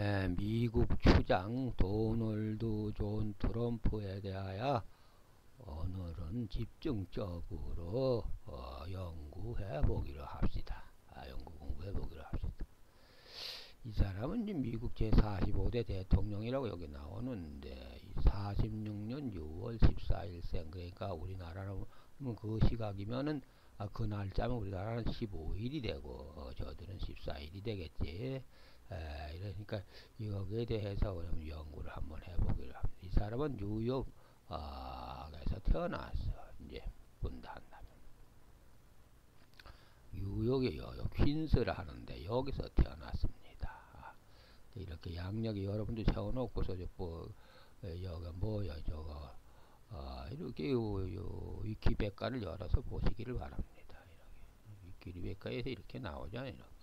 미국 추장 도널드 존 트럼프에 대하여 오늘은 집중적으로 연구해 보기로 합시다. 공부해 보기로 합시다. 이 사람은 이제 미국 제45대 대통령이라고 여기 나오는데 46년 6월 14일생, 그러니까 우리나라는 그 시각이면은 그 날짜면 우리나라는 15일이 되고 저들은 14일이 되겠지. 이러니까 여기에 대해서 그러면 연구를 한번 해보기로 합니다. 이 사람은 뉴욕에서 태어났어. 이제 본다 한다면 뉴욕이요, 퀸스를 하는데 여기서 태어났습니다. 이렇게 양력이 여러분들 세워놓고서 여기 뭐야 저거 이렇게 위키백과를 열어서 보시기를 바랍니다. 이렇게 위키백과에서 이렇게 나오잖아요. 이렇게.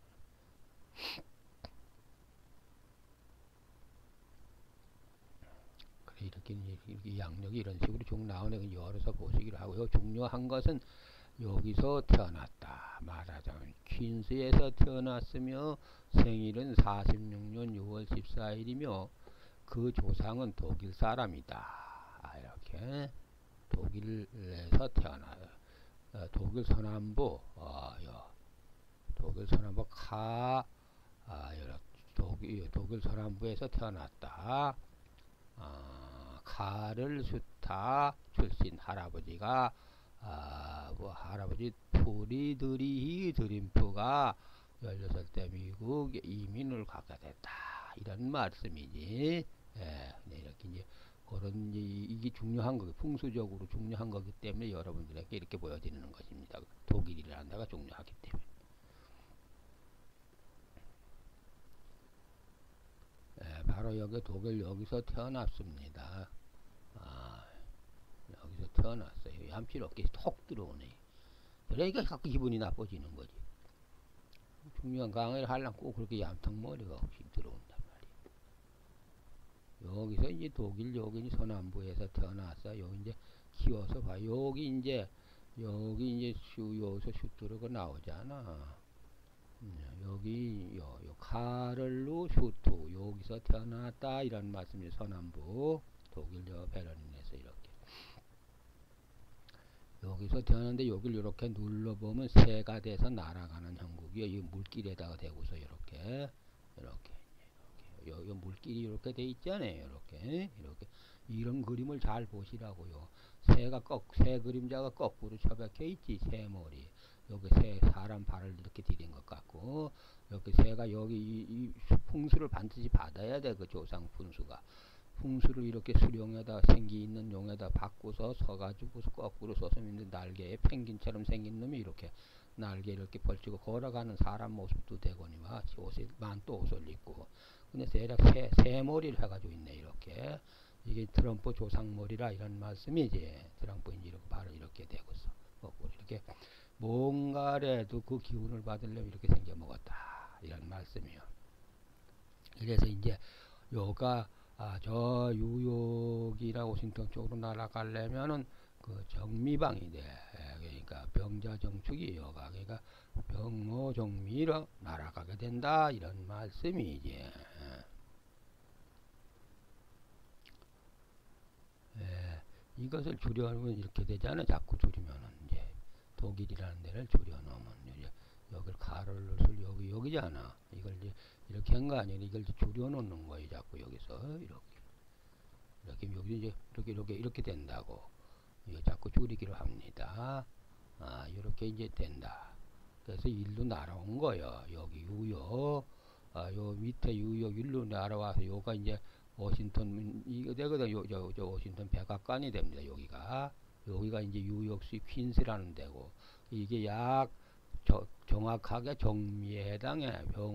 이렇게 양력이 이런 식으로 쭉 나오는 열어서 보시기로 하고요. 중요한 것은 여기서 태어났다 말하자면 퀸스에서 태어났으며 생일은 46년 6월 14일이며 그 조상은 독일 사람이다. 이렇게 독일에서 태어나요. 독일 서남부 독일 서남부 독일 서남부에서 태어났다. 카를 슈타 출신 할아버지가 할아버지 프리드리히 드림프가 16대 미국 이민을 가게 됐다. 이런 말씀이지. 이렇게 이제 그런 이게 중요한 거기, 풍수적으로 중요한 거기 때문에 여러분들에게 이렇게 보여지는 것입니다. 독일이라는 데가 중요하기 때문에. 바로 여기 독일 여기서 태어났습니다. 여기서 태어났어요. 얌치롭게 톡 들어오네. 그러니까 자꾸 기분이 나빠지는 거지. 중요한 강의를 하려면 꼭 그렇게 얌탕머리가 없이 들어온단 말이야. 여기서 이제 독일 여기 서남부에서 태어났어. 여기 이제 키워서 봐. 여기 이제 여기서 슈트르가 나오잖아. 여기 카를루 슈트 여기서 태어났다 이런 말씀이 서남부 독일 베를린에서 이렇게 여기서 태어났는데 여기를 이렇게 눌러보면 새가 돼서 날아가는 형국이요. 이 물길에다가 대고서 이렇게 여기 물길이 이렇게 돼 있잖아요. 이렇게 이런 그림을 잘 보시라고요. 새 그림자가 거꾸로 처박혀 있지. 새 머리. 여기 사람 발을 이렇게 디딘 것 같고, 여기 새가 여기 이 풍수를 반드시 받아야 돼. 그 조상 풍수를 이렇게 수령에다 생기 있는 용에다 받고서 서가지고 거꾸로 서서 있는 날개에 펭귄처럼 생긴 놈이 이렇게 날개 이렇게 벌치고 걸어가는 사람 모습도 되거니와 만또 옷을 입고, 근데 대략 새 머리를 해가지고 있네. 이렇게 이게 트럼프 조상머리라 이런 말씀이지. 트럼프인지 이렇게 바로 이렇게 되고서 거꾸로 이렇게 뭔가라도 그 기운을 받으려면 이렇게 생겨 먹었다 이런 말씀이요. 그래서 이제 요가 저 뉴욕이나 워싱턴 쪽으로 날아가려면은 그 정미방이 돼. 그러니까 병자정축이 여가, 그러니까 병어정미로 날아가게 된다 이런 말씀이지. 이것을 줄여놓으면 이렇게 되잖아. 자꾸 줄이면은 이제 독일이라는 데를 줄여놓으면 이제 여기를 가로를 여기잖아. 이걸 이제 이렇게 한 거 아니야. 이걸 줄여놓는 거예요. 자꾸 여기서 이렇게 여기 이제 이렇게 된다고. 이거 자꾸 줄이기로 합니다. 이렇게 이제 된다. 그래서 일로 날아온 거예요. 여기 유역, 요 밑에 유역 일로 날아와서 요가 이제 워싱턴 이거 되거든. 저 워싱턴 백악관이 됩니다. 여기가 이제 뉴욕시 퀸스라는 데고, 이게 정확하게 정미에 해당해.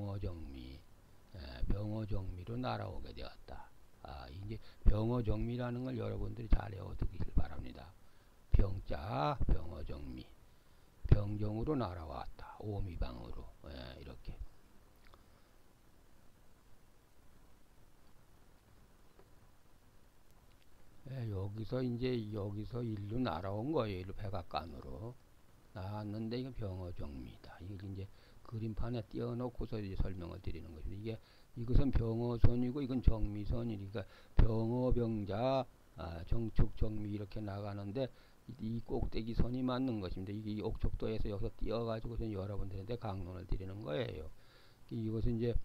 병어정미로 날아오게 되었다. 이제 병어정미라는 걸 여러분들이 잘 외워두기를 바랍니다. 병어정미, 병정으로 날아왔다. 오미방으로. 이렇게. 여기서 일로 날아온 거예요. 일로 백악관으로 나왔는데 이거 병어정미다. 이걸 이제 그림판에 띄워놓고서 이제 설명을 드리는 것입니다. 이게 이것은 병어선이고 이건 정미선이니까 병어병자 정축 정미 이렇게 나가는데 이 꼭대기 선이 맞는 것입니다. 이게 옥척도에서 여기서 띄어가지고서 여러분들한테 강론을 드리는 거예요. 이것은 이제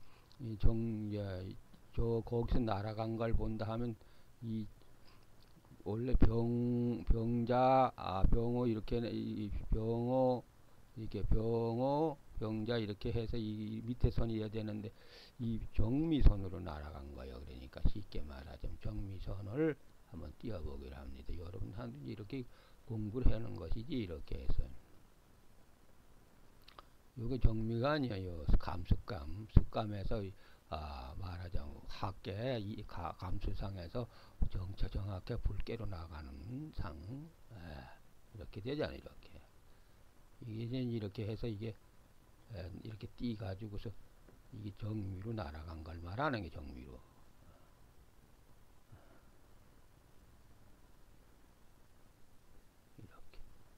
저 거기서 날아간 걸 본다 하면 이 원래 병자 병어 이렇게 병어 이렇게 병어 병자 이렇게 해서 이 밑에 선이어야 되는데 이 정미선으로 날아간 거예요. 그러니까 쉽게 말하자면 정미선을 한번 띄워보기로 합니다. 여러분 한 이렇게 공부를 하는 것이지 이렇게 해서 요게 정미가 아니에요. 감습감 습감에서 말하자면 학계 이 감수상에서 정확하게 붉게로 나가는 상 이렇게 되잖아요. 이게 이제 이렇게 해서 이게 이렇게 띄 가지고서 이게 정미로 날아간 걸 말하는 게 정미로. 이렇게.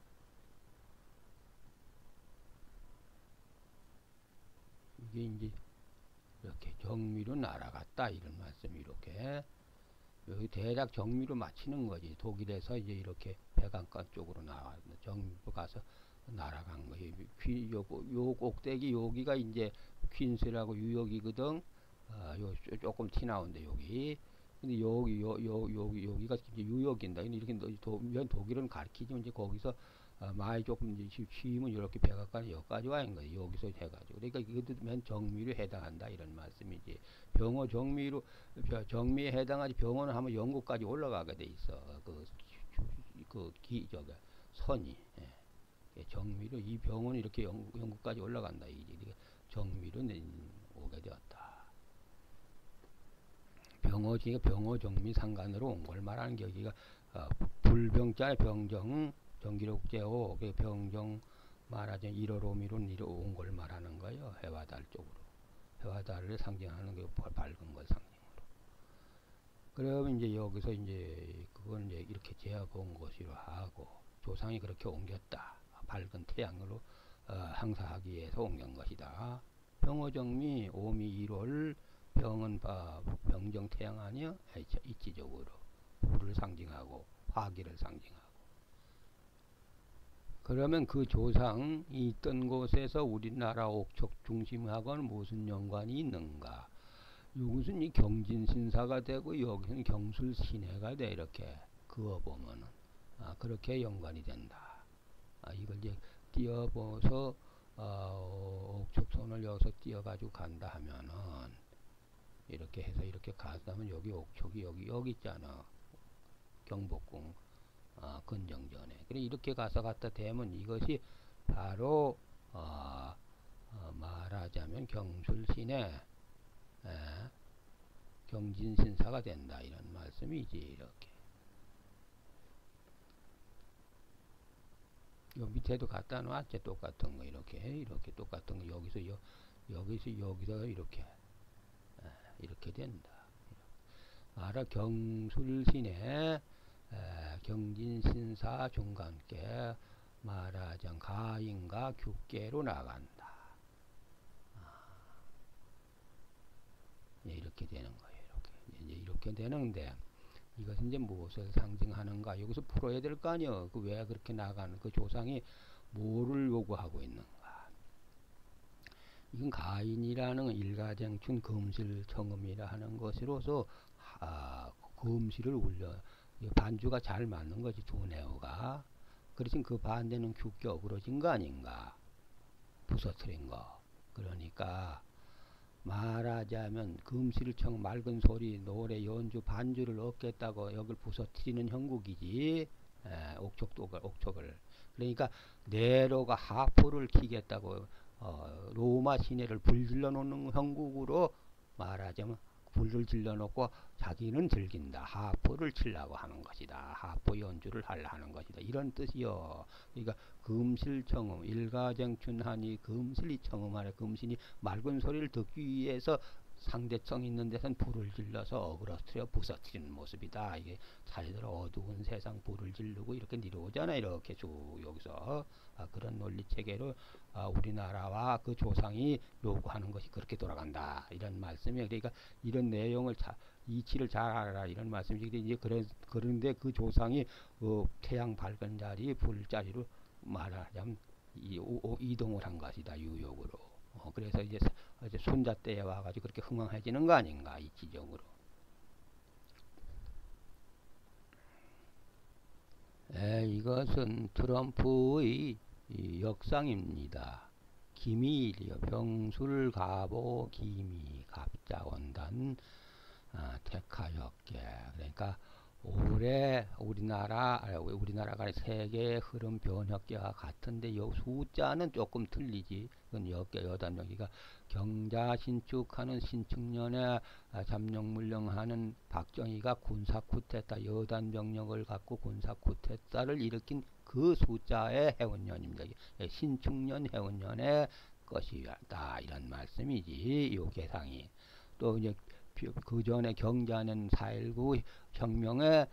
이게 이제 이렇게 정미로 날아갔다 이런 말씀 이렇게. 여기 대략 정미로 맞히는 거지. 독일에서 이제 이렇게 백악관 쪽으로 나와 정미로 가서 날아간 거예요. 요 꼭대기 여기가 이제 퀸스라고 유역이거든. 요 조금 티 나온데 여기. 근데 여기가 이제 유역인다. 이렇게 독일은 가르치지만 이제 거기서 많이 조금 이제 쉬면 이렇게 백악관이 여기까지 와 있는 거예요. 여기서 해가지고. 그러니까 이것도 맨 정미로 해당한다 이런 말씀이지. 병어 정미로 정미에 해당하지 병어는 하면 영국까지 올라가게 돼 있어. 저기 선이. 정미로 이 병원이 이렇게 영국까지 올라간다. 이게 정미로 오게 되었다. 병어 중에 병어 정미 상간으로 온 걸 말하는 게 여기가 불병자의 병정 정기록제호 병정 말하자면 1호로미로 온 걸 말하는 거예요. 해와 달 쪽으로. 해와 달을 상징하는 게 밝은 걸 상징으로. 그러면 이제 여기서 이제 그건 이제 이렇게 재어본 것으로 하고 조상이 그렇게 옮겼다. 밝은 태양으로 항사하기 위해서 옮긴 것이다. 병어정미 오미 1월 병은 병정 태양 아니야? 이치적으로 불을 상징하고 화기를 상징하고. 그러면 그 조상이 있던 곳에서 우리나라 옥척 중심하고는 무슨 연관이 있는가? 이것은 이 경진신사가 되고 여기는 경술신해가 돼. 이렇게 그어보면은 그렇게 연관이 된다. 이걸 이제 띄어보서 옥촉선을 여기서 띄어가지고 간다 하면은 이렇게 해서 이렇게 가다면 여기 옥촉이 여기 있잖아. 경복궁 근정전에. 그래 이렇게 가서 갖다 대면 이것이 바로 말하자면 경술신의 경진신사가 된다 이런 말씀이지. 이렇게. 요 밑에도 갖다 놨지. 똑같은 거 이렇게 똑같은 거 여기서 이렇게 된다. 알아 경술신의 경진신사 중간께 말하자면 가인과 규계로 나간다. 이렇게 되는 거예요. 이렇게 되는데 이것은 이제 무엇을 상징하는가? 여기서 풀어야 될 거 아니요. 왜 그렇게 나가는 그 조상이 뭐를 요구하고 있는가? 이건 가인이라는 일가쟁춘 금실청음이라 하는 것으로서 금실을 울려 반주가 잘 맞는 거지 두뇌어가. 그렇지만 그 반대는 규격 어그러진 거 아닌가? 부서뜨린 거. 그러니까 말하자면 금실청 맑은 소리 노래 연주 반주를 얻겠다고 여길 부서뜨리는 형국이지. 옥촉을 그러니까 네로가 하포를 키겠다고 로마 시내를 불질러 놓는 형국으로 말하자면 불을 질러 놓고 자기는 즐긴다. 하포를 치려고 하는 것이다. 하포 연주를 하려 하는 것이다. 이런 뜻이요. 그러니까 금실청음 일가쟁춘하니 금실이 청음하래. 금신이 맑은 소리를 듣기 위해서 상대성 있는 데선 불을 질러서 어그러뜨려 부서뜨리는 모습이다. 이게 자기들 어두운 세상 불을 지르고 이렇게 내려오잖아. 이렇게 쭉 여기서 그런 논리 체계로 우리나라와 그 조상이 요구하는 것이 그렇게 돌아간다 이런 말씀이에요. 그러니까 이런 내용을 이치를 잘 알아라 이런 말씀이지. 이제 그런데 그 조상이 태양 밝은 자리 불자리로 말하자면 이동을 한 것이다 유욕으로. 그래서 이제 손자 때에 와가지고 그렇게 흥황해지는 거 아닌가 이치적으로. 이것은 트럼프의 역상입니다. 기밀이요. 병술가보 기미 갑자원단 테카역계. 그러니까 올해 우리나라가 세계의 흐름 변혁계와 같은데 요 숫자는 조금 틀리지. 그건 여단명이가 경자 신축하는 신축년에 잠룡물령하는 박정희가 군사 쿠데타 여단 병력을 갖고 군사 쿠데타를 일으킨 그 숫자의 해운년입니다. 신축년 해운년의 것이다 이런 말씀이지. 요 계상이 또 이제 그 전에 경자는 4.19 혁명의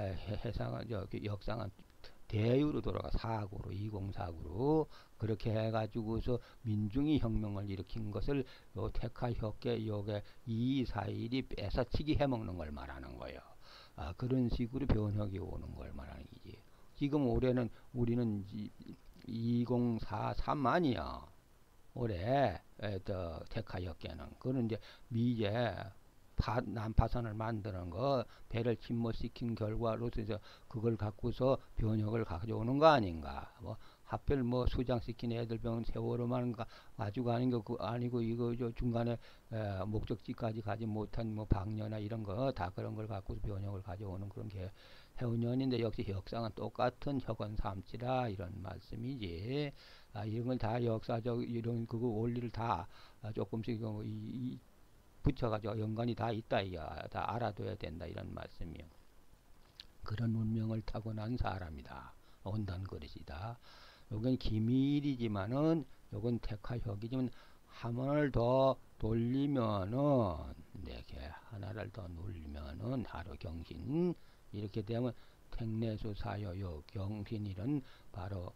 역상은 대유로 돌아가 사구로 2049로 그렇게 해가지고서 민중이 혁명을 일으킨 것을 요 테카혁계 요게 241이 뺏어치기 해먹는 걸 말하는 거예요. 그런 식으로 변혁이 오는 걸 말하는 거지. 지금 올해는 우리는 2043만이야. 올해 테카혁계는 그는 이제 미제 난파선을 만드는 거 배를 침몰시킨 결과로서 그걸 갖고서 변혁을 가져오는 거 아닌가. 뭐 하필 뭐 수장시킨 애들 병은 세월호만 가지고 가는 거 아니고 이거 중간에 목적지까지 가지 못한 뭐 방녀나 이런 거 다 그런 걸 갖고서 변혁을 가져오는 그런 게 해운년인데 역시 역상은 똑같은 혁원 삼치라 이런 말씀이지. 이런 걸 다 역사적 이런 그거 원리를 다 조금씩 붙여가지고 연관이 다 있다 다 알아둬야 된다 이런 말씀이요. 그런 운명을 타고난 사람이다. 온단 그릇이다. 요건 기밀이지만은 요건 테카혁이지만 하나를 더 돌리면은 이렇게 하나를 더 눌리면은 하루 경신 이렇게 되면 택내수 사여요 경신일은 바로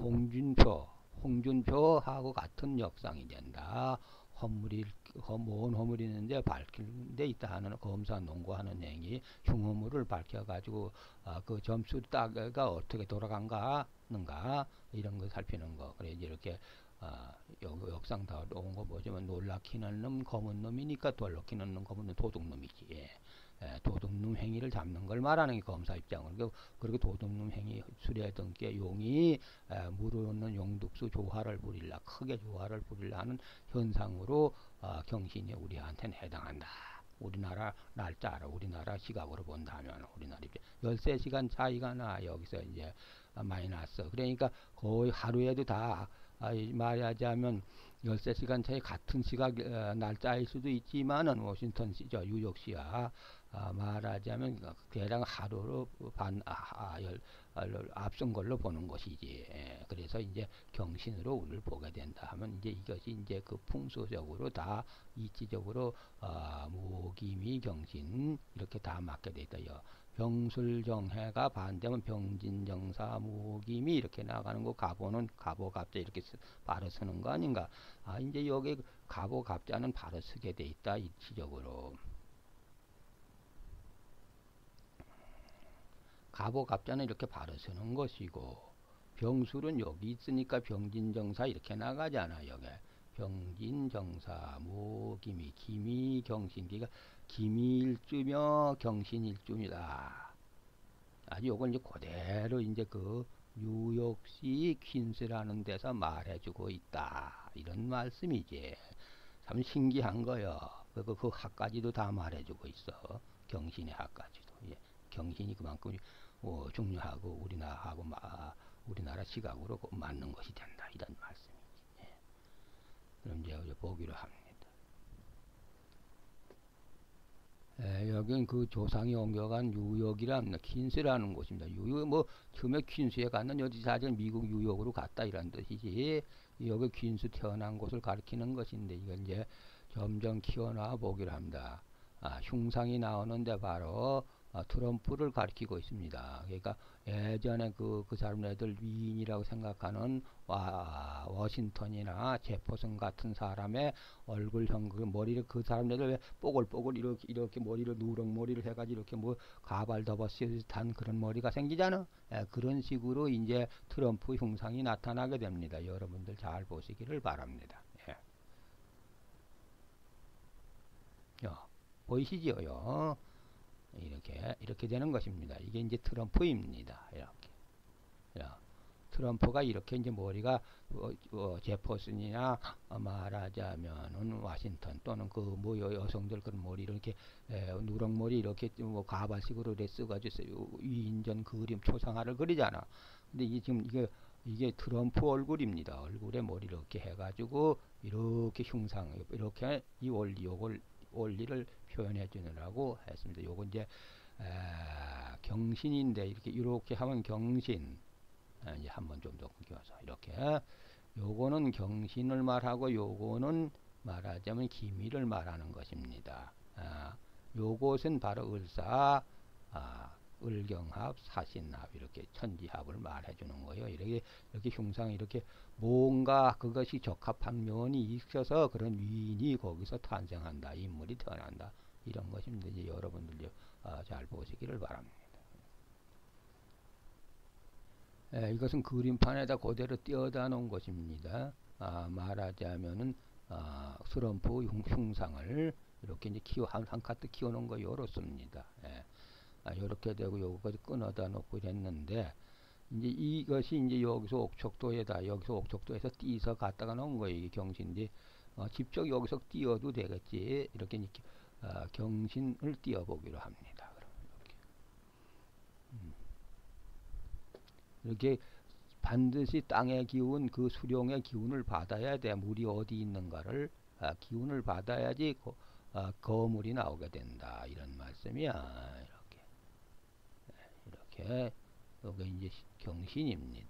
홍준표하고 같은 역상이 된다. 뭔 허물이 있는데 밝힐 데 있다 하는 검사 농고하는 행위 흉허물을 밝혀가지고 그 점수 따가 어떻게 돌아간가 이런 거 살피는 거. 그래 이렇게 역상 다 온 거 보지만 놀라키는 놈 검은 놈이니까 돌라키는 놈 검은 놈 도둑놈이지. 도둑놈 행위를 잡는 걸 말하는 게 검사 입장으로. 그리고 도둑놈 행위 수레던 게 용이 물어놓는 용독수 조화를 부릴라 크게 조화를 부릴라 하는 현상으로 경신이 우리한테는 해당한다. 우리나라 날짜로 우리나라 시각으로 본다면 우리나라 13시간 차이가 나 여기서 이제 마이너스. 그러니까 거의 하루에도 다 말하자면 13시간 차이 같은 시각 날짜일 수도 있지만은 워싱턴 시죠 뉴욕시야 말하자면 대략 하루로 앞선 걸로 보는 것이지. 그래서 이제 경신으로 우리를 보게 된다 하면 이제 이것이 이제 그 풍수적으로 다 이치적으로 무기미 경신 이렇게 다 맞게 돼 있다. 병술정해가 반대면 병진정사 무기미 이렇게 나가는 거 가보는 가보갑자 이렇게 바로 쓰는 거 아닌가. 이제 여기 가보갑자는 바로 쓰게 돼 있다 이치적으로. 가보갑자는 이렇게 바로 쓰는 것이고 병술은 여기 있으니까 병진정사 이렇게 나가잖아. 여기 병진정사 무기미 기미경신 그러니까 기미일주며 경신일주입니다. 아주 요건 이제 그대로 이제 그 뉴욕시 퀸스라는 데서 말해주고 있다 이런 말씀이지. 참 신기한 거요. 그 학까지도 다 말해주고 있어. 경신의 학까지도. 경신이 그만큼 중요하고 우리나라 시각으로 맞는 것이 된다 이런 말씀이지. 그럼 이제 보기로 합니다. 여긴 그 조상이 옮겨간 뉴욕이라는 퀸스라는 곳입니다. 뉴욕 뭐 처음에 퀸스에 갔는 여기 사실 미국 뉴욕으로 갔다 이런 뜻이지. 여기 퀸스 태어난 곳을 가리키는 것인데 이걸 이제 점점 키워나 보기로 합니다. 흉상이 나오는데 바로 트럼프를 가리키고 있습니다. 그러니까 예전에 그 사람들 위인이라고 생각하는 워싱턴이나 제퍼슨 같은 사람의 얼굴형 그 머리를 그 사람들 왜 뽀글뽀글 이렇게 머리를 누렁머리를 해가지고 이렇게 뭐 가발 덮어쓰듯한 그런 머리가 생기잖아. 그런 식으로 이제 트럼프 흉상이 나타나게 됩니다. 여러분들 잘 보시기를 바랍니다. 보이시지요? 이렇게 되는 것입니다. 이게 이제 트럼프입니다. 트럼프가 이렇게 이제 머리가 제퍼슨이나 말하자면은 워싱턴 또는 그 뭐 여성들 그런 머리 이렇게 누렁머리 이렇게 뭐 가발식으로 쓰가지고 위인전 그림 초상화를 그리잖아. 근데 이게 지금 이게 트럼프 얼굴입니다. 얼굴에 머리 이렇게 해가지고 이렇게 흉상 이렇게 이 요걸 원리를 표현해 주느라고 했습니다. 요거 이제 경신인데 이렇게 하면 경신. 이제 한번 좀 더 구겨서 이렇게 요거는 경신을 말하고 요거는 말하자면 기미를 말하는 것입니다. 요것은 바로 을사, 을경합, 사신합 이렇게 천지합을 말해주는 거예요. 이렇게 흉상 이렇게 뭔가 그것이 적합한 면이 있어서 그런 위인이 거기서 탄생한다. 인물이 태어난다. 이런 것입니다. 이제 여러분들 잘 보시기를 바랍니다. 이것은 그림판에다 그대로 띄어다 놓은 것입니다. 말하자면은 트럼프 흉상을 이렇게 이제 한 카트 키워 놓은 거 요렇습니다. 요렇게 되고 요거까지 끊어다 놓고 이랬는데 이제 이것이 이제 여기서 옥척도에서 띄서 갖다가 놓은 거예요. 이게 경신인데 직접 여기서 띄어도 되겠지. 이렇게 이제 경신을 띄어 보기로 합니다. 이렇게 반드시 땅의 기운, 그 수령의 기운을 받아야 돼. 물이 어디 있는가를 기운을 받아야지 거물이 나오게 된다. 이런 말씀이야. 이렇게 이게 이제 경신입니다.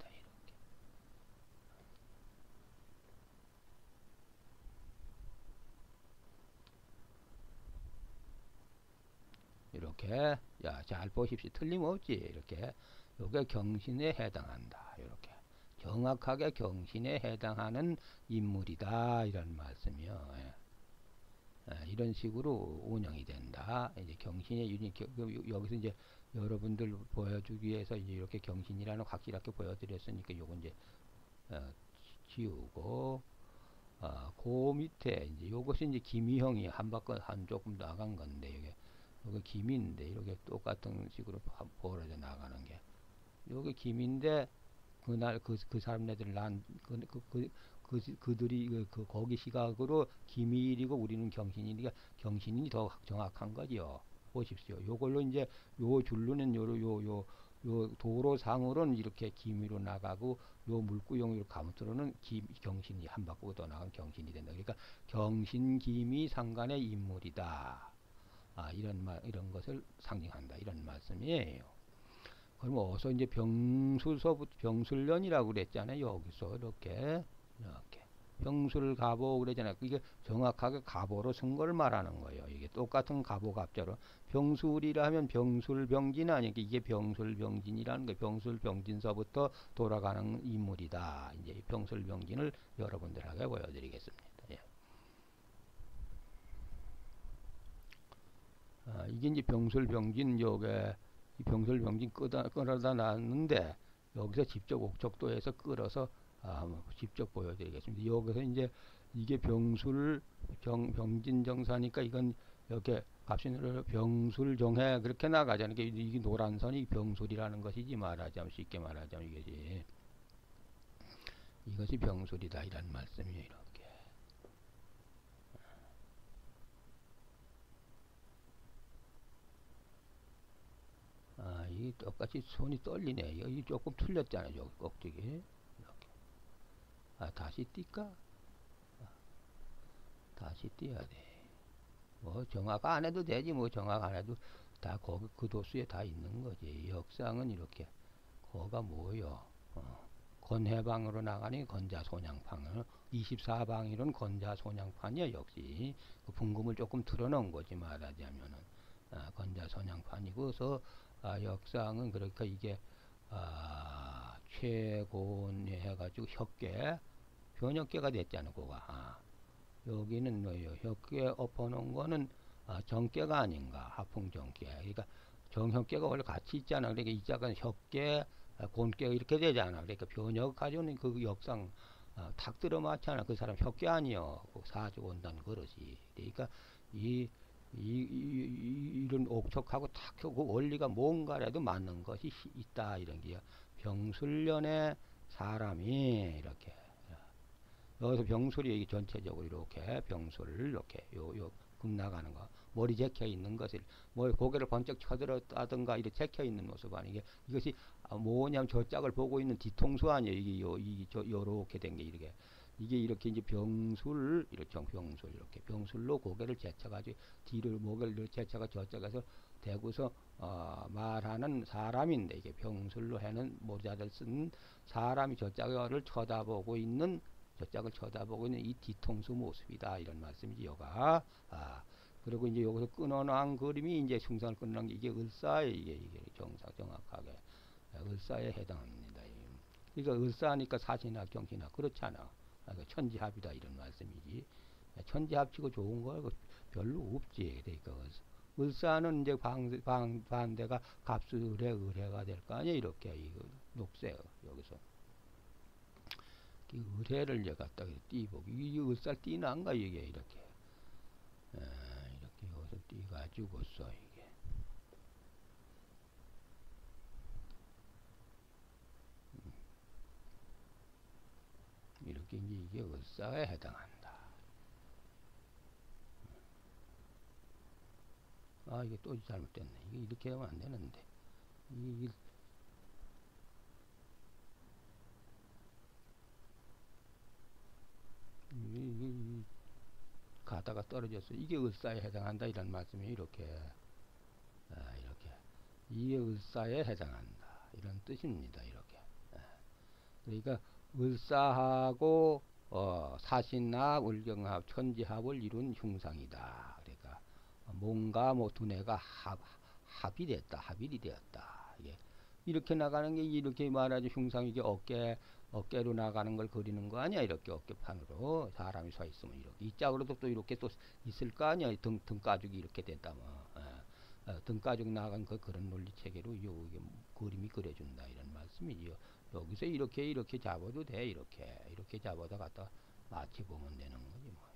이렇게 잘 보십시오. 틀림없지. 이렇게 요게 경신에 해당한다. 이렇게 정확하게 경신에 해당하는 인물이다. 이런 말씀이요. 이런 식으로 운영이 된다. 이제 경신의 유닛 여기서 이제 여러분들 보여주기 위해서 이제 이렇게 경신이라는 확실하게 보여드렸으니까 요거 이제 지우고 그 밑에 이제 요것이 이제 기미형이 한 바퀴 조금 나간 건데 이게 기미인데 이렇게 똑같은 식으로 벌어져 나가는 게 요게 기미인데 그날 그 사람네들 그들이 거기 시각으로 기밀이고 우리는 경신이니까 경신이 더 정확한 거지요. 보십시오. 요걸로 이제 요 줄로는 요 도로상으로는 이렇게 기미로 나가고 요 물구용으로 감으로는 경신이 한 바퀴 더 나간 경신이 된다. 그러니까 경신기미 상간의 인물이다. 이런 것을 상징한다. 이런 말씀이에요. 그럼 어서 이제 병술년이라고 그랬잖아요. 여기서 이렇게 병술 가보 그랬잖아요. 이게 정확하게 가보로 쓴 걸 말하는 거예요. 이게 똑같은 가보 갑자로 병술이라 하면 병술병진 아니니까 이게 병술병진이라는 거예요. 병술병진서부터 돌아가는 인물이다. 이제 병술병진을 여러분들에게 보여드리겠습니다. 이게 이제 병술병진 요게 이 병술병진 끌어다 놨는데 여기서 직접 옥척도에서 끌어서 직접 보여드리겠습니다. 여기서 이제 이게 병진정사니까 이건 이렇게 값신으로 병술정해 그렇게 나가잖아요. 이게 노란 선이 병술이라는 것이지 말하자면 쉽게 말하자면 이것이 병술이다 이란 말씀이에요. 이 똑같이 손이 떨리네. 여기 조금 틀렸잖아요. 저기 꼭지기. 이렇게. 다시 뛸까? 다시 띄어야 돼. 뭐 정확 안 해도 되지. 뭐 정확 안 해도 다 거기 그 도수에 다 있는 거지. 역상은 이렇게. 거가 뭐요? 건해방으로 나가니 건자소냥판. 24방이론 건자소냥판이야 역시. 그 분금을 조금 틀어놓은 거지 말하자면은. 건자선양판이고서 역상은 그러니까 이게 최곤에 해가지고 혁계 변혁계가 됐잖아 그거가. 여기는 뭐예요? 혁계 엎어놓은 거는 정계가 아닌가 하풍정계. 그러니까 정혁계가 원래 같이 있잖아. 그러니까 이 자가 혁계 곤계 이렇게 되잖아. 그러니까 변혁 가지고는 그 역상 탁 들어맞잖아. 그 사람 혁계 아니여. 사주 온다는 그러지. 그러니까 이런 옥척하고 탁 그 원리가 뭔가라도 맞는 것이 있다 이런 게요. 병술련의 사람이 이렇게 여기서 병술이 이게 전체적으로 이렇게 병술을 이렇게 금 나가는 거 머리 제켜 있는 것을 뭐 고개를 번쩍 쳐들었다든가 이렇게 제켜 있는 모습 아니게 이것이 뭐냐면 저 짝을 보고 있는 뒤통수 아니에요. 이게 요렇게 된 게 이게 이제 병술 이렇게 병술 이렇게 병술로 고개를 제쳐가지고 뒤를 고개를 제쳐가 저쪽에서 대고서 말하는 사람인데 이게 병술로 해는 모자를 쓴 사람이 저 짝을 쳐다보고 있는 저짝을 쳐다보고 있는 이 뒤통수 모습이다 이런 말씀이지 여가. 그리고 이제 여기서 끊어놓은 그림이 이제 흉상을 끊어놓은 게 이게 을사에 이게 정확하게 을사에 해당합니다. 그러니까 을사니까 사신학 경신학 그렇잖아. 천지합이다 이런 말씀이지. 천지합치고 좋은 거 별로 없지. 그러니까 을사는 이제 반대가 갑술의 의뢰가 될 거 아니야. 이렇게 이거 녹색 여기서 의뢰를 이제 갖다 띄보고 이게 을살 띄난가 이게 이렇게 이렇게 여기서 띄가지고서 이게 이렇게 이게 을사에 해당한다. 이게 또 잘못됐네. 이게 이렇게 하면 안 되는데 이 가다가 떨어졌어. 이게 을사에 해당한다 이런 말씀이 이렇게 이렇게 이게 을사에 해당한다 이런 뜻입니다. 이렇게 그러니까 을사하고 사신합, 을경합, 천지합을 이룬 흉상이다. 그러니까 뭔가 뭐 두뇌가 합이 됐다, 합일이 되었다. 이게 이렇게 나가는 게 이렇게 말하죠. 흉상 이게 어깨로 나가는 걸 그리는 거 아니야. 이렇게 어깨판으로 사람이 서 있으면 이렇게 이 짝으로도 또 이렇게 또 있을 거 아니야. 등 가죽이 이렇게 됐다 뭐. 등 가죽 나간 그런 논리 체계로 이게 그림이 그려준다 이런 말씀이지요. 여기서 이렇게 잡아도 돼. 이렇게 잡아다 갖다 마치 보면 되는 거지 뭐.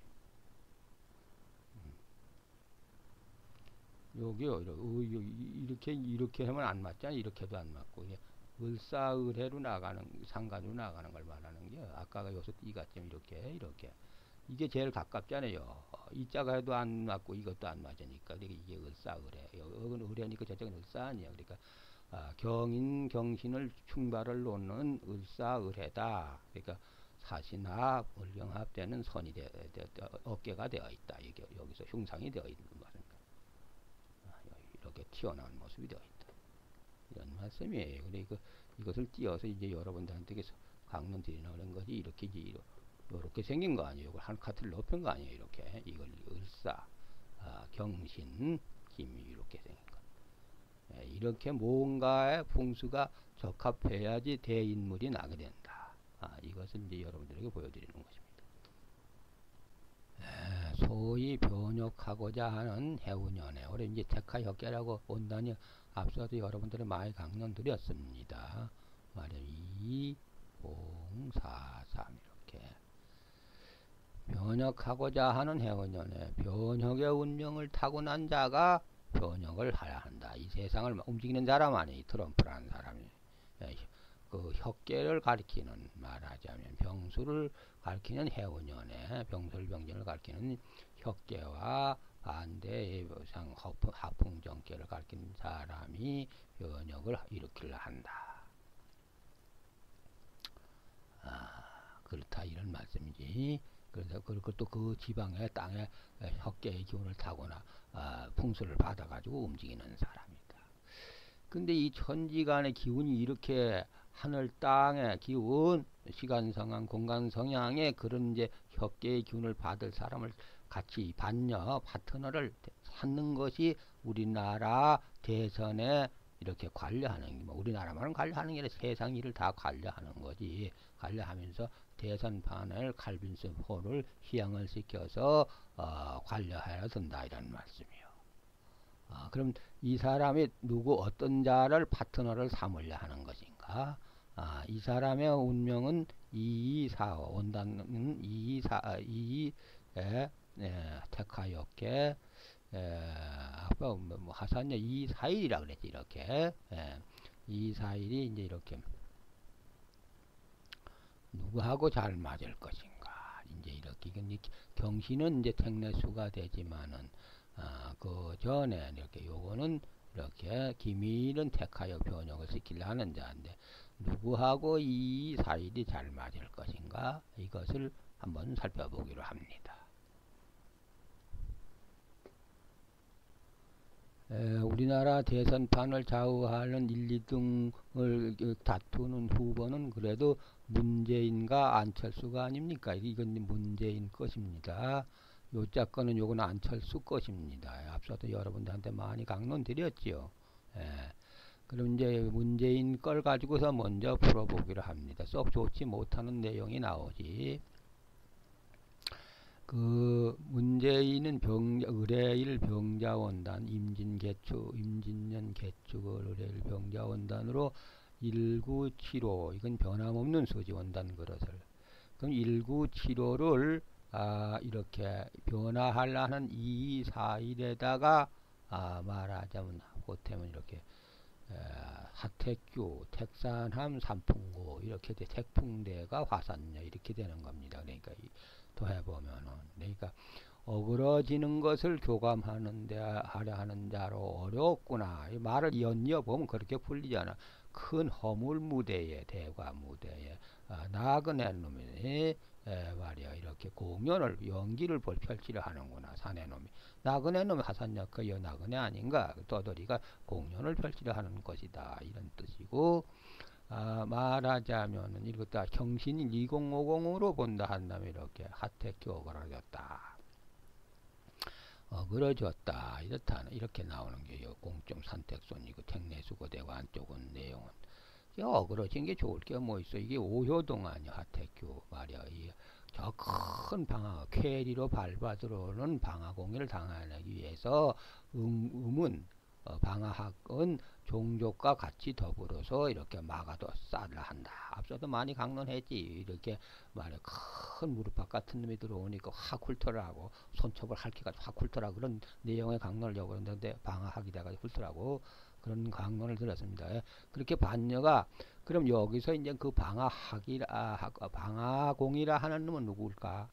여기요. 이렇게 하면 안 맞잖아. 이렇게도 안 맞고 을사을해로 나가는 상간으로 나가는 걸 말하는 게 아까가 여기서 이같점 이렇게 이게 제일 가깝잖아요. 이 자가 해도 안 맞고 이것도 안 맞으니까 그러니까 이게 을사을해. 여기는 을해니까 저쪽은 을사 아니야. 그러니까 경인 경신을 충발을 놓는 을사을해다. 그러니까 사신합, 을경합 되는 선이 어깨가 되어 있다. 이게 여기서 흉상이 되어 있는 것입니다. 이렇게 튀어나온 모습이 되어 있다. 이런 말씀이에요. 그러니까 이것을 띄어서 이제 여러분들한테 강론 드리는 것이 이렇게 생긴 거 아니에요. 이걸 한 카트를 높인 거 아니에요. 이렇게 이걸 을사, 경신, 김이 이렇게 생긴 거. 이렇게 뭔가의 풍수가 적합해야지 대인물이 나게 된다. 이것을 이제 여러분들에게 보여드리는 것입니다. 소위 변혁하고자 하는 해운연애. 올해 이제 tek화혁계라고 온다니 앞서도 여러분들이 많이 강론 드렸습니다. 말이야 2, 0, 4, 3 이렇게 변혁하고자 하는 해운연애. 변혁의 운명을 타고난 자가 변혁을 해야 한다. 이 세상을 움직이는 사람 아니 트럼프라는 사람이 그 혁계를 가리키는 말하자면 병수를 가리키는 해운연애, 병술병진을 가리키는 혁계와 반대의 하풍정계를 가리키는 사람이 변혁을 일으키려 한다. 그렇다 이런 말씀이지. 그래서 그리고 또 그 지방의 땅에 혁계의 기운을 타거나 풍수를 받아가지고 움직이는 사람이다. 근데 이 천지간의 기운이 이렇게 하늘 땅의 기운, 시간 성향, 공간 성향의 그런 이제 혁계의 기운을 받을 사람을 같이 반려 파트너를 찾는 것이 우리나라 대선에 이렇게 관여하는, 뭐 우리나라만은 관여하는 게 아니라 세상 일을 다 관여하는 거지. 관여하면서 대선판을 칼빈슨호를 시행을 시켜서 관여해야 된다 이런 말씀이요. 그럼 이 사람이 누구 어떤 자를 파트너를 삼으려 하는 것인가? 이 사람의 운명은 2245 원단은 22에 택하였게 아까 뭐 하산냐 241이라 그랬지 이렇게 241이 이제 이렇게 누구하고 잘 맞을 것인가 이제 이렇게 경신은 이제 택례수가 되지만은 그 전에 이렇게 요거는 이렇게 기밀은 택하여 변형을 시키려 하는 자인데 누구하고 이 사일이 잘 맞을 것인가 이것을 한번 살펴보기로 합니다. 우리나라 대선판을 좌우하는 1, 2등을 다투는 후보는 그래도 문재인과 안철수가 아닙니까? 이건 문재인 것입니다. 요자 거는 요건 안철수 것입니다. 앞서도 여러분들한테 많이 강론드렸지요. 그럼 이제 문재인 걸 가지고서 먼저 풀어보기로 합니다. 썩 좋지 못하는 내용이 나오지. 그 문재인은 의뢰일 병자원단 임진년 개축을 의뢰일 병자원단으로 1975 이건 변함없는 수지원단 그릇을 그럼 1975를 이렇게 변화하려는 2241에다가 말하자면 보태면 이렇게 하택규, 택산함, 삼풍고 이렇게 택풍대가 화산녀 이렇게 되는 겁니다. 그러니까 또 해보면은 그러니까 어그러지는 것을 교감하는데 하려 하는 자로 어렵구나. 이 말을 연이어 보면 그렇게 풀리잖아. 큰 허물 무대에 대과 무대에 나그네 놈이 말이야 이렇게 공연을 연기를 펼치려 하는구나. 사내 놈이 나그네 놈이 하산역그 나그네 아닌가 떠돌이가 공연을 펼치려 하는 것이다 이런 뜻이고. 말하자면은 이것도 경신이 2050으로 본다 한다면 이렇게 하택교 어그러졌다. 어그러졌다. 이렇게 나오는 게요. 공점 선택손이고 택내수고 대고 안쪽은 내용은. 어그러진 게 좋을 게 뭐 있어. 이게 오효동 아니야. 하택교 말이야. 저 큰 방아, 쾌리로 밟아들어오는 방아공의를 당하기 위해서 방아학은 종족과 같이 더불어서 이렇게 막아도 싸려 한다. 앞서도 많이 강론했지. 이렇게 말해 큰 무릎팍 같은 놈이 들어오니까 확 훑더라고. 손톱을 핥기가지고 확 훑더라고. 그런 내용의 강론을 적었는데 방아학이 돼가지고 훑더라고. 그런 강론을 들었습니다. 그렇게 반려가 그럼 여기서 이제 그 방아공이라 하는 놈은 누구일까?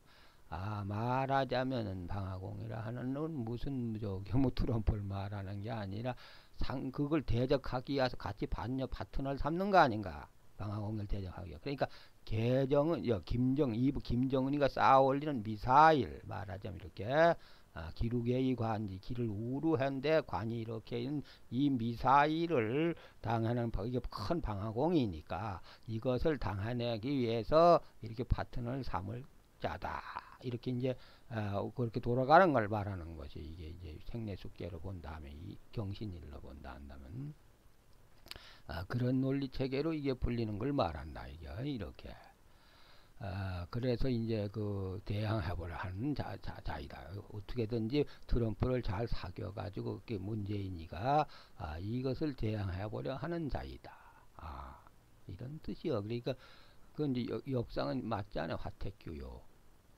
말하자면은 방아공이라 하는 놈은 무슨 뭐 트럼프를 말하는 게 아니라 그걸 대적하기 위해서 같이 파트너를 삼는 거 아닌가? 방아공을 대적하기 위해. 그러니까 개정은 김정은이가 쌓아 올리는 미사일 말하자면 이렇게 기루계의 관지 길을 우루한데 관이 이렇게 있는 이 미사일을 당하는 이게 큰 방아공이니까 이것을 당해내기 위해서 이렇게 파트너를 삼을 자다. 이렇게 이제 그렇게 돌아가는 걸 말하는 것이 이게 이제 생내숙계로 본 다음에 이 경신일로 본다 한다면 그런 논리 체계로 이게 풀리는 걸 말한다 이게 이렇게. 그래서 이제 그 대항해보려 하는 자이다. 어떻게든지 트럼프를 잘 사귀어가지고 문재인이가 이것을 대항해보려 하는 자이다. 이런 뜻이요. 그러니까 그 이제 역상은 맞잖아요. 화택규요.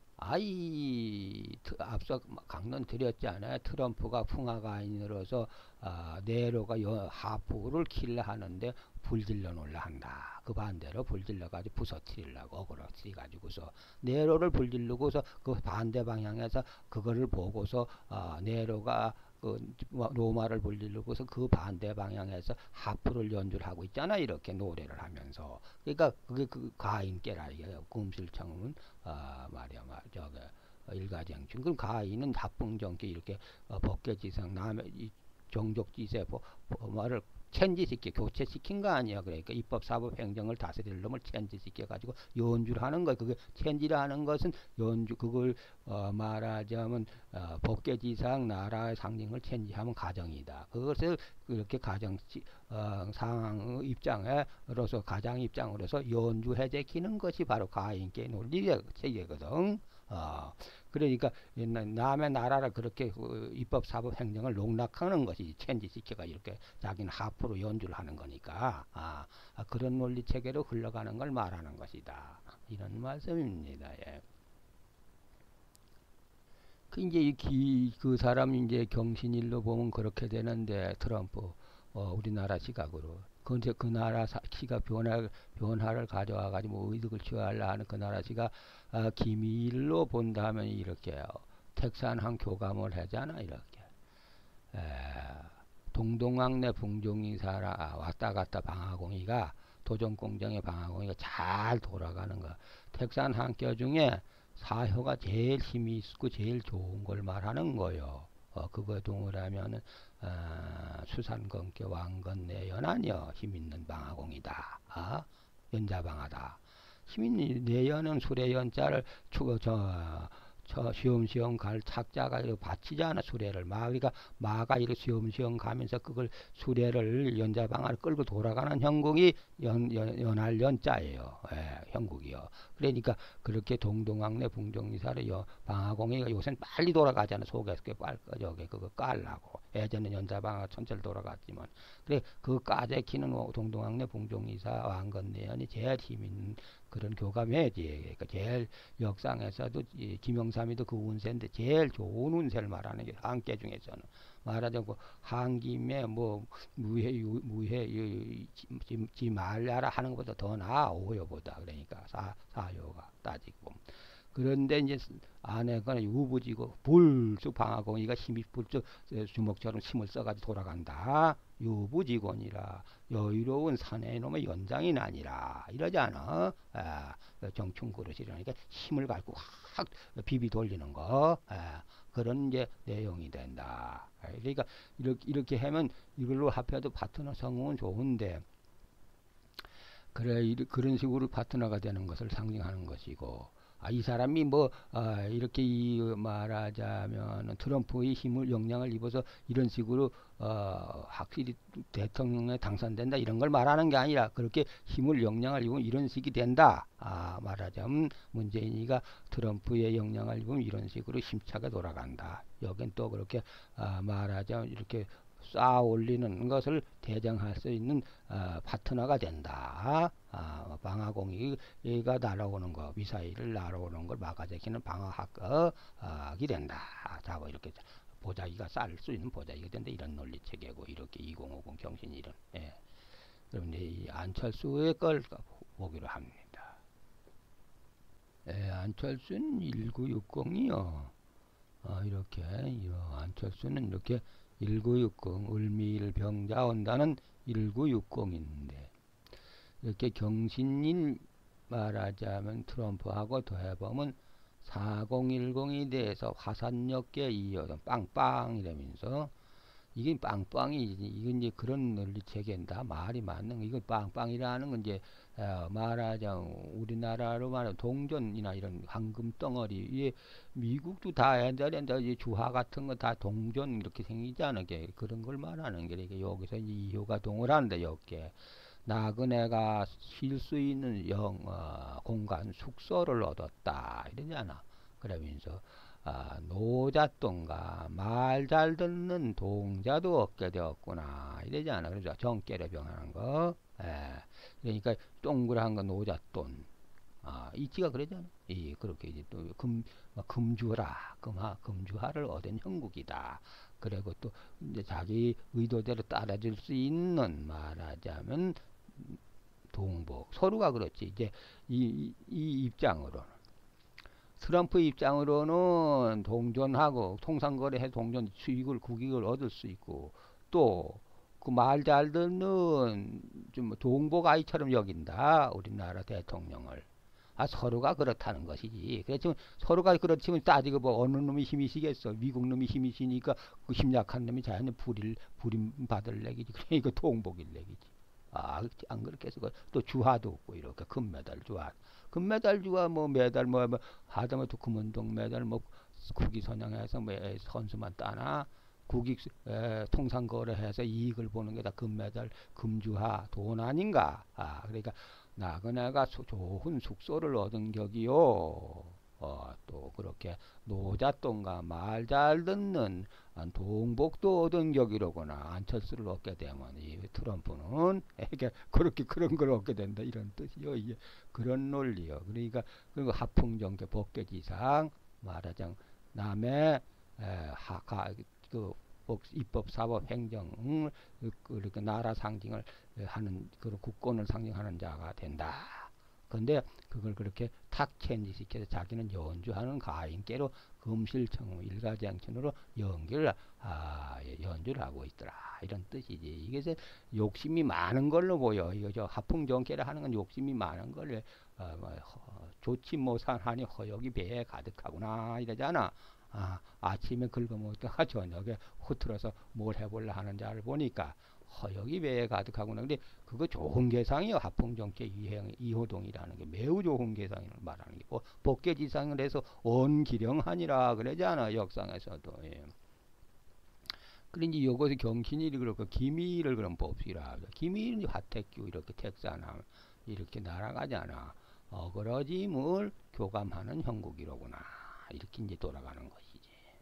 앞서 강론 드렸잖아요. 트럼프가 풍화가인으로서 네로가 하프를 킬러 하는데 불질러 놀라 한다. 그 반대로 불질러 가지고 부서뜨리려고 어그러뜨리 가지고서 네로를 불질르고서 그 반대 방향에서 그거를 보고서 네로가 그 로마를 불리고서 그 반대 방향에서 하프를 연주를 하고 있잖아. 이렇게 노래를 하면서. 그러니까 그게 그 가인께라 이게 금실청은 말이야 저게 일가쟁춘. 그럼 가인은 합풍정기 이렇게 법계지상 남의 이 종족지세 말을 체인지시켜 교체시킨 거 아니야. 그러니까 입법 사법 행정을 다스릴 놈을 체인지시켜 가지고 연주를 하는 거. 그게 체인지라는 것은 연주 그걸 말하자면 법계지상 나라의 상징을 체인지하면 가정이다. 그것을 그렇게 가정 상황 입장으로서 가장 입장으로서 연주해제키는 것이 바로 가인께 논리 체계거든. 그러니까 남의 나라를 그렇게 입법 사법 행정을 농락하는 것이 체인지시켜가 이렇게 자기는 하프로 연주를 하는 거니까 그런 논리 체계로 흘러가는 걸 말하는 것이다. 이런 말씀입니다. 예. 그 이제 그 사람 이제 경신일로 보면 그렇게 되는데 트럼프 우리나라 시각으로 그 나라 시가 변화를 가져와 가지고 뭐 의득을 취하려 하는 그 나라 시가 기밀로 본다면 이렇게 택산항 교감을 하잖아. 이렇게 동동왕 내 북종이 왔다 갔다 방화공이가 도전공정의 방화공이가 잘 돌아가는 거. 택산항교 중에 사효가 제일 힘이 있고 제일 좋은 걸 말하는 거요. 그거에 동의하면은 수산건교 왕건내연하녀 힘있는 방화공이다. 연자방하다. 힘있는 내연은 수레연자를 시험시험 갈 착자가 받치잖아. 수레를 그러니까 마가 이렇게 시험시험 가면서 그걸 수레를 연자방아를 끌고 돌아가는 형국이 연할 연자예요. 예, 형국이요. 그러니까 그렇게 동동왕래 붕종이사를 방화공이 요새는 빨리 돌아가잖아. 속에서 저게 그거 깔라고. 예전에 연자방아 천천히 돌아갔지만 그래 그 까재키는 동동왕래 붕종이사 왕건내연이 제일 힘있는 그런 교감해야지. 그러니까 제일 역상에서도 김영삼이도 그 운세인데 제일 좋은 운세를 말하는 게 한계 중에서는 말하자고 한김에 뭐 무해 지 말라라 하는 것보다 더 나아. 오요보다. 그러니까 사요가 따지고 보면. 그런데 이제 아내가 유부지고 불쑥 방화공이가 힘이 불쑥 주먹처럼 힘을 써가지고 돌아간다. 유부지곤이라 여유로운 사내의 놈의 연장이 아니라 이러잖아. 정충 그릇이라니까 힘을 갖고 확 비비 돌리는 거. 그런 이제 내용이 된다. 그러니까 이렇게 하면 이걸로 합해도 파트너 성공은 좋은데 그래 그런 식으로 파트너가 되는 것을 상징하는 것이고 이 사람이 이렇게 말하자면 트럼프의 힘을 영향을 입어서 이런 식으로 확실히 대통령에 당선된다 이런 걸 말하는 게 아니라 그렇게 힘을 영향을 입으면 이런 식이 된다. 말하자면 문재인이가 트럼프의 영향을 입으면 이런 식으로 힘차게 돌아간다. 여긴 또 그렇게 말하자면 이렇게 쌓아 올리는 것을 대장할 수 있는 파트너가 된다. 방화공이가 날아오는 거, 미사일을 날아오는 걸 막아제키는 방화학이 된다. 자, 뭐 이렇게 보자기가 쌓을 수 있는 보자기가 된다. 이런 논리 체계고 이렇게 2050 경신일은. 예. 그럼 이제 이 안철수의 걸 보기로 합니다. 안철수는 1960이요. 이렇게 안철수는 이렇게 1960 을미일 병자 온다는 1960인데 이렇게 경신인 말하자면 트럼프하고 더해보면 4010이 돼서 화산역계 이어서 빵빵 이러면서 이게 빵빵이지. 이건 이제 그런 논리 체계인다. 말이 맞는 거. 이건 빵빵이라는 건 이제 말하자면 우리나라로 말하면 동전이나 이런 황금 덩어리. 이게 미국도 다 옛날에 이제 주화 같은 거 다 동전 이렇게 생기잖아. 그런 걸 말하는 게. 그러니까 여기서 이제 이효가 동을 하는데 이렇게 나그네가 쉴 수 있는 공간 숙소를 얻었다 이러잖아. 그러면서 노잣돈과 말 잘 듣는 동자도 얻게 되었구나 이러잖아. 그래서 정계를 병하는 거. 그러니까 동그란 거 노잣돈. 이치가 그러잖아. 그렇게 이제 또 금주라 금주하를 얻은 형국이다. 그리고 또 이제 자기 의도대로 따라줄 수 있는 말하자면 동복 서로가 그렇지. 이제 이 입장으로는 트럼프 입장으로는 동전하고 통상거래해 동전 수익을 국익을 얻을 수 있고 또 그 말 잘 듣는 좀 동복 아이처럼 여긴다 우리나라 대통령을. 서로가 그렇다는 것이지. 그래 지금 서로가 그렇지만 따지고 뭐 어느 놈이 힘이 시겠어. 미국 놈이 힘이 시니까 그 힘 약한 놈이 자연히 불임 받을 얘기지. 그러니까 동복일 얘기지. 안 그렇게 해서 또 주화도 없고 이렇게 금메달 주화. 금메달 주화 뭐 메달 뭐 하다못해 금운동 메달 뭐 국위 선양해서 뭐 선수만 따나 국익 통상거래해서 이익을 보는 게 다 금메달 금주화 돈 아닌가. 그러니까 나그네가 좋은 숙소를 얻은 격이요. 또 그렇게 노잣돈과 말 잘 듣는 동복도 얻은 격이로구나. 안철수를 얻게 되면 이 트럼프는 이게 그렇게 그런 걸 얻게 된다 이런 뜻이요. 이게 그런 논리요. 그러니까 그리고 하풍정계 법계지상 말하자면 남의 그 입법, 사법, 행정, 그렇게 나라 상징을 하는 그런 국권을 상징하는 자가 된다. 그런데 그걸 그렇게 탁 체인지시켜서 자기는 연주하는 가인께로 금실청후 일가쟁천으로 연주를 하고 있더라. 이런 뜻이지. 이게 욕심이 많은 걸로 보여. 이거 저 하풍정계를 하는 건 욕심이 많은 걸로 좋지 못하니 허역이 배에 가득하구나 이러잖아. 아침에 긁어먹다가 저녁에 흐트러서 뭘 해볼라 하는 자를 보니까 허역이 배에 가득하구나. 근데 그거 좋은 계상이요. 하풍정계 이호동이라는 게 매우 좋은 계상을 말하는 게 법계지상을 해서 온기령하니라 그러잖아. 역상에서도. 예. 그런지 요것이 경신일이 그렇고 기미를 그럼 봅시라. 기미는 화택규 이렇게 택산함 이렇게 날아가잖아. 어그러짐을 교감하는 형국이로구나. 이렇게 이제 돌아가는 것이지.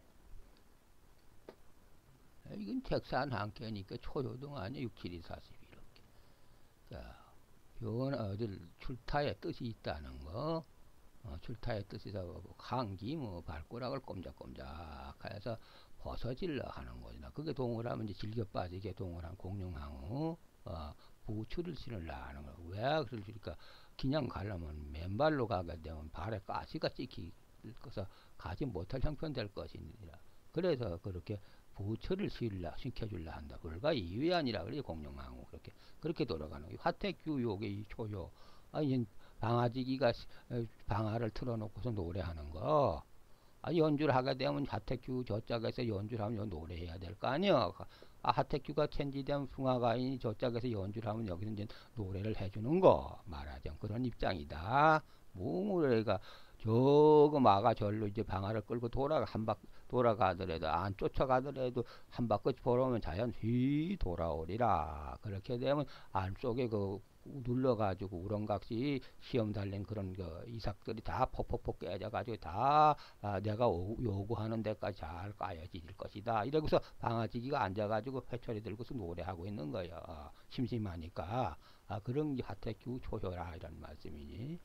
이건 택산 한께니까 초요동 아니야. 6, 7, 2, 40 이렇게. 자, 요건 어딜 출타의 뜻이 있다는 거. 출타의 뜻이서 감기 뭐 발가락을 꼼짝꼼짝 해서 벗어질러 하는 거다. 그게 동을하면 이제 질겨 빠지게 동을한 공룡항우 부추를 신으려 하는 거. 왜 그러니까 그냥 가려면 맨발로 가게 되면 발에 가시가 찍혀서 가지 못할 형편 될 것이니라. 그래서 그렇게 부처를 시켜줄라 한다. 불가 이유이 아니라 그래 공룡항우 그렇게 돌아가는 거예요. 화택규 요게 이 초요. 방아지기가 방아를 틀어놓고서 노래하는 거. 연주를 하게 되면 하택규 저짝에서 연주를 하면 노래해야 될 거 아니야. 하택규가 천지되면 풍화가인이 저짝에서 연주를 하면 여기서 이제 노래를 해주는 거 말하자면 그런 입장이다. 뭐가 저거 마가 절로 이제 방아를 끌고 돌아가더라도 안 쫓아가더라도 한 바퀴 보러오면 자연 휘 돌아오리라. 그렇게 되면 안쪽에 그 눌러가지고 우렁각시 시험 달린 그런 그 이삭들이 다 폭폭폭 깨져가지고 다 내가 요구하는 데까지 잘 까여질 것이다. 이러고서 방아지기가 앉아가지고 회초리 들고서 노래하고 있는 거야. 심심하니까. 그런 게 하택규 초효라 이런 말씀이니.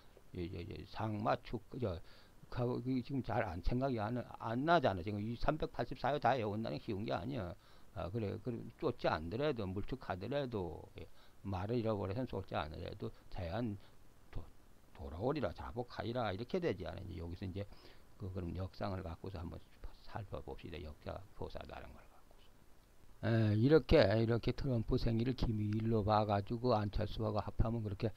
상마축 지금 잘 생각이 안 나잖아. 지금 384회 다 외운다는 게 쉬운 게 아니야. 그래 쫓지 않더라도 물축하더라도 말을 잃어버려서 쫓지 않으려도 자연 돌아오리라 자복하리라 이렇게 되지 않으니 여기서 이제 그럼 역상을 갖고서 한번 살펴봅시다. 역사 교사다는 걸 갖고서 이렇게 트럼프 생일을 기밀로 봐가지고 안철수하고 합하면 그렇게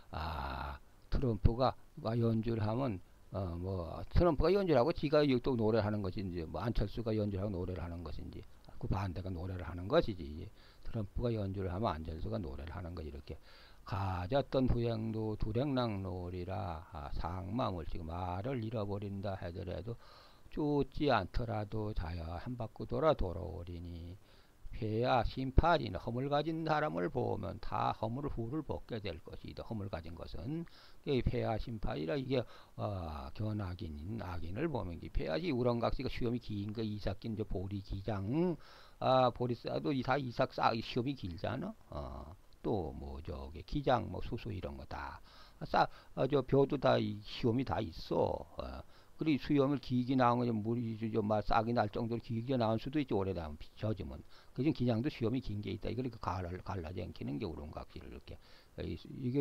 트럼프가 연주를 하면 트럼프가 연주를 하고 지가 또 노래를 하는 것인지 뭐 안철수가 연주를 하고 노래를 하는 것인지 그 반대가 노래를 하는 것이지. 트럼프가 연주를 하면 안철수가 노래를 하는 거 이렇게 가졌던 후행도 두랭랑놀이라 상마물씩 말을 잃어버린다 하더라도 쫓지 않더라도 자야 한 바퀴 돌아오리니 폐야 심판이나 허물 가진 사람을 보면 다 허물을 벗게 될 것이다. 허물 가진 것은 폐야 심판이라 이게 견악인 악인을 보면 폐야시 우렁각시가 시험이 긴 거 이삭긴 저 보리 기장 보리싸도 다 이삭 시험이 길잖아. 또 뭐 저기 기장 뭐 수수 이런 거 다 저 벼도 다 시험이 다 있어. 그리고 수염을 길게 나온 거 물이 막 싹이 날 정도로 길게 나올 수도 있지. 오래되면 젖으면. 그중 기장도 시험이 긴 게 있다. 그러니까 갈라쟁기는 게 우렁각시를 이렇게 이게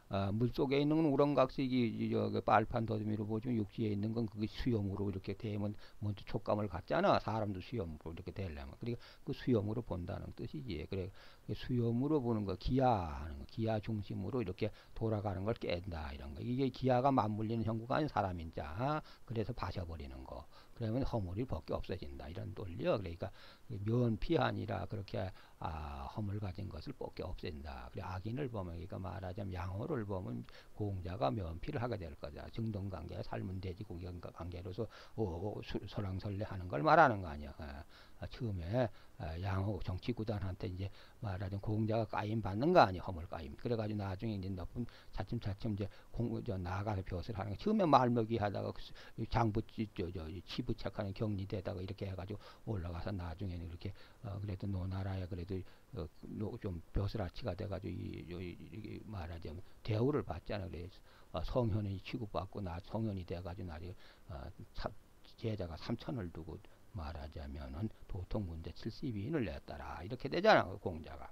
물 속에 있는 건 우렁각색이 저기 빨판 더듬이로 보지만 육지에 있는 건 그게 수염으로 이렇게 되면 먼저 촉감을 갖잖아. 사람도 수염으로 이렇게 되려면. 그러니까 그 수염으로 본다는 뜻이지. 그래 수염으로 보는 거 기하하는 거, 기하 중심으로 이렇게 돌아가는 걸 깬다 이런 거. 이게 기하가 맞물리는 형국가 아닌 사람인 자. 그래서 파셔버리는 거. 그러면 허물이 벗겨 없어진다 이런 논리요. 그러니까 면피 아니라 그렇게 허물 가진 것을 벗겨 없앤다. 그래 악인을 보면 그러니까 말하자면 양호를 보면 공자가 면피를 하게 될 거다. 증동관계 삶은 돼지 고기 관계로서 설랑설레하는 걸 말하는 거 아니야. 처음에 양호 정치구단한테 이제 말하자면 공자가 까임 받는 거 아니야. 허물 까임. 그래가지고 나중에 이제 높은 차츰차츰 이제 나가서 벼슬 하는 거. 처음에 말먹이 하다가 장부 치부책하는 격리되다가 이렇게 해가지고 올라가서 나중에는 이렇게 그래도 노나라에 그래도 좀 벼슬아치가 돼가지고 이 말하자면 대우를 받잖아. 그래서 성현이 취급받고 나 성현이 돼가지고 나중에 제자가 3천을 두고 말하자면은 도통문제 72인을 냈더라 이렇게 되잖아 공자가.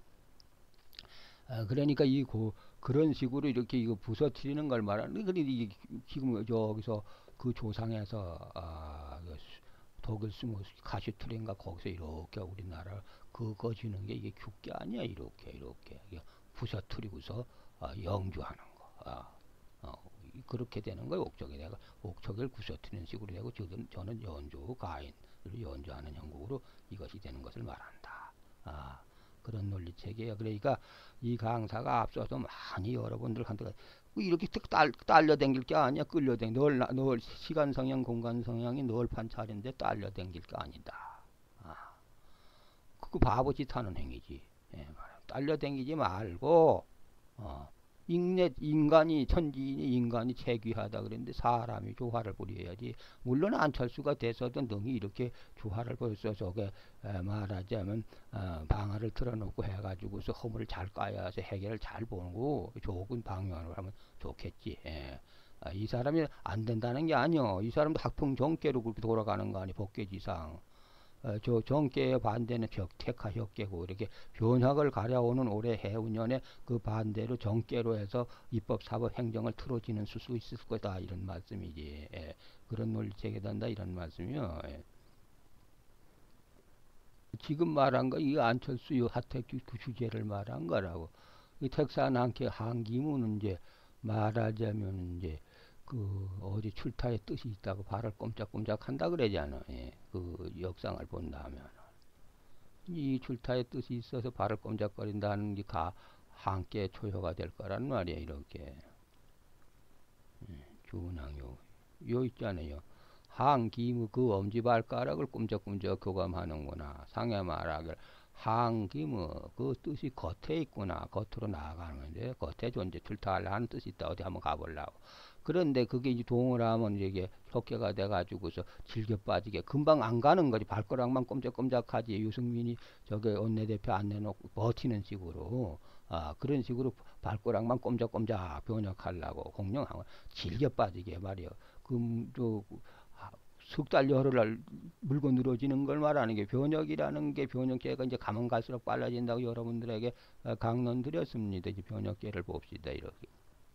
그러니까 그런 식으로 이렇게 이거 부서뜨리는 걸 말하는. 근데 이게 지금 여기서 그 조상에서 독일 스모 가시투린가 거기서 이렇게 우리나라 그거 주는 게 이게 죽게 아니야. 이렇게 부서뜨리고서 영주하는 거. 그렇게 되는 거예요. 옥적이 내가 옥적을 부서뜨리는 식으로 되고 저는 연주 가인 연주하는 형국으로 이것이 되는 것을 말한다. 그런 논리체계예요. 그러니까 이 강사가 앞서서 많이 여러분들한테 이렇게 딸려댕길 게 아니야. 끌려댕 널 시간 성향 공간 성향이 널 판차인데 딸려댕길 게 아니다. 그거 바보짓 하는 행위지. 예, 딸려댕기지 말고 인간이 천지인이 인간이 체귀하다 그랬는데 사람이 조화를 부려야지. 물론 안철수가 돼서도 능히 이렇게 조화를 벌써 저게 말하자면 방아를 틀어놓고 해가지고서 허물을 잘 까야서 해결을 잘 보고 좋은 방향으로 하면 좋겠지. 예. 이 사람이 안 된다는 게 아니요. 이 사람도 학풍 정계로 그렇게 돌아가는 거 아니 법계지상. 저 정계의 반대는 벽택하 혁계고 이렇게 변혁을 가려오는 올해 해운년에 그 반대로 정계로 해서 입법 사법 행정을 틀어지는 수 있을 거다 이런 말씀이지. 예. 그런 논리체계 된다 이런 말씀이요. 예. 지금 말한 거 이 안철수 이 하태규 그 주제를 말한 거라고. 이 tex안한테 한기문은 이제 말하자면 이제 그 어디 출타의 뜻이 있다고 발을 꼼짝꼼짝 한다 그러잖아. 예. 그 역상을 본다면 이 출타의 뜻이 있어서 발을 꼼짝거린다는 게 함께 초효가 될 거란 말이야. 이렇게 주낭요 요 있잖아요. 항기무 그 엄지발가락을 꼼짝꼼짝 교감하는구나. 상해 말하길 항기무 그 뜻이 겉에 있구나. 겉으로 나아가는 건데 겉에 존재 출타하려는 뜻이 있다. 어디 한번 가보려고. 그런데 그게 이제 동을 하면 이게 혁계가 돼가지고서 질겨 빠지게 금방 안 가는 거지. 발가락만 꼼짝꼼짝하지. 유승민이 저게 원내대표 안 내놓고 버티는 식으로 그런 식으로 발가락만 꼼짝꼼짝 변혁하려고 공룡하고 질겨 빠지게 말이요. 석 달 열흘날 물고 늘어지는 걸 말하는 게 변혁이라는 게 변혁계가 이제 가면 갈수록 빨라진다고 여러분들에게 강론 드렸습니다. 이제 변혁계를 봅시다. 이렇게.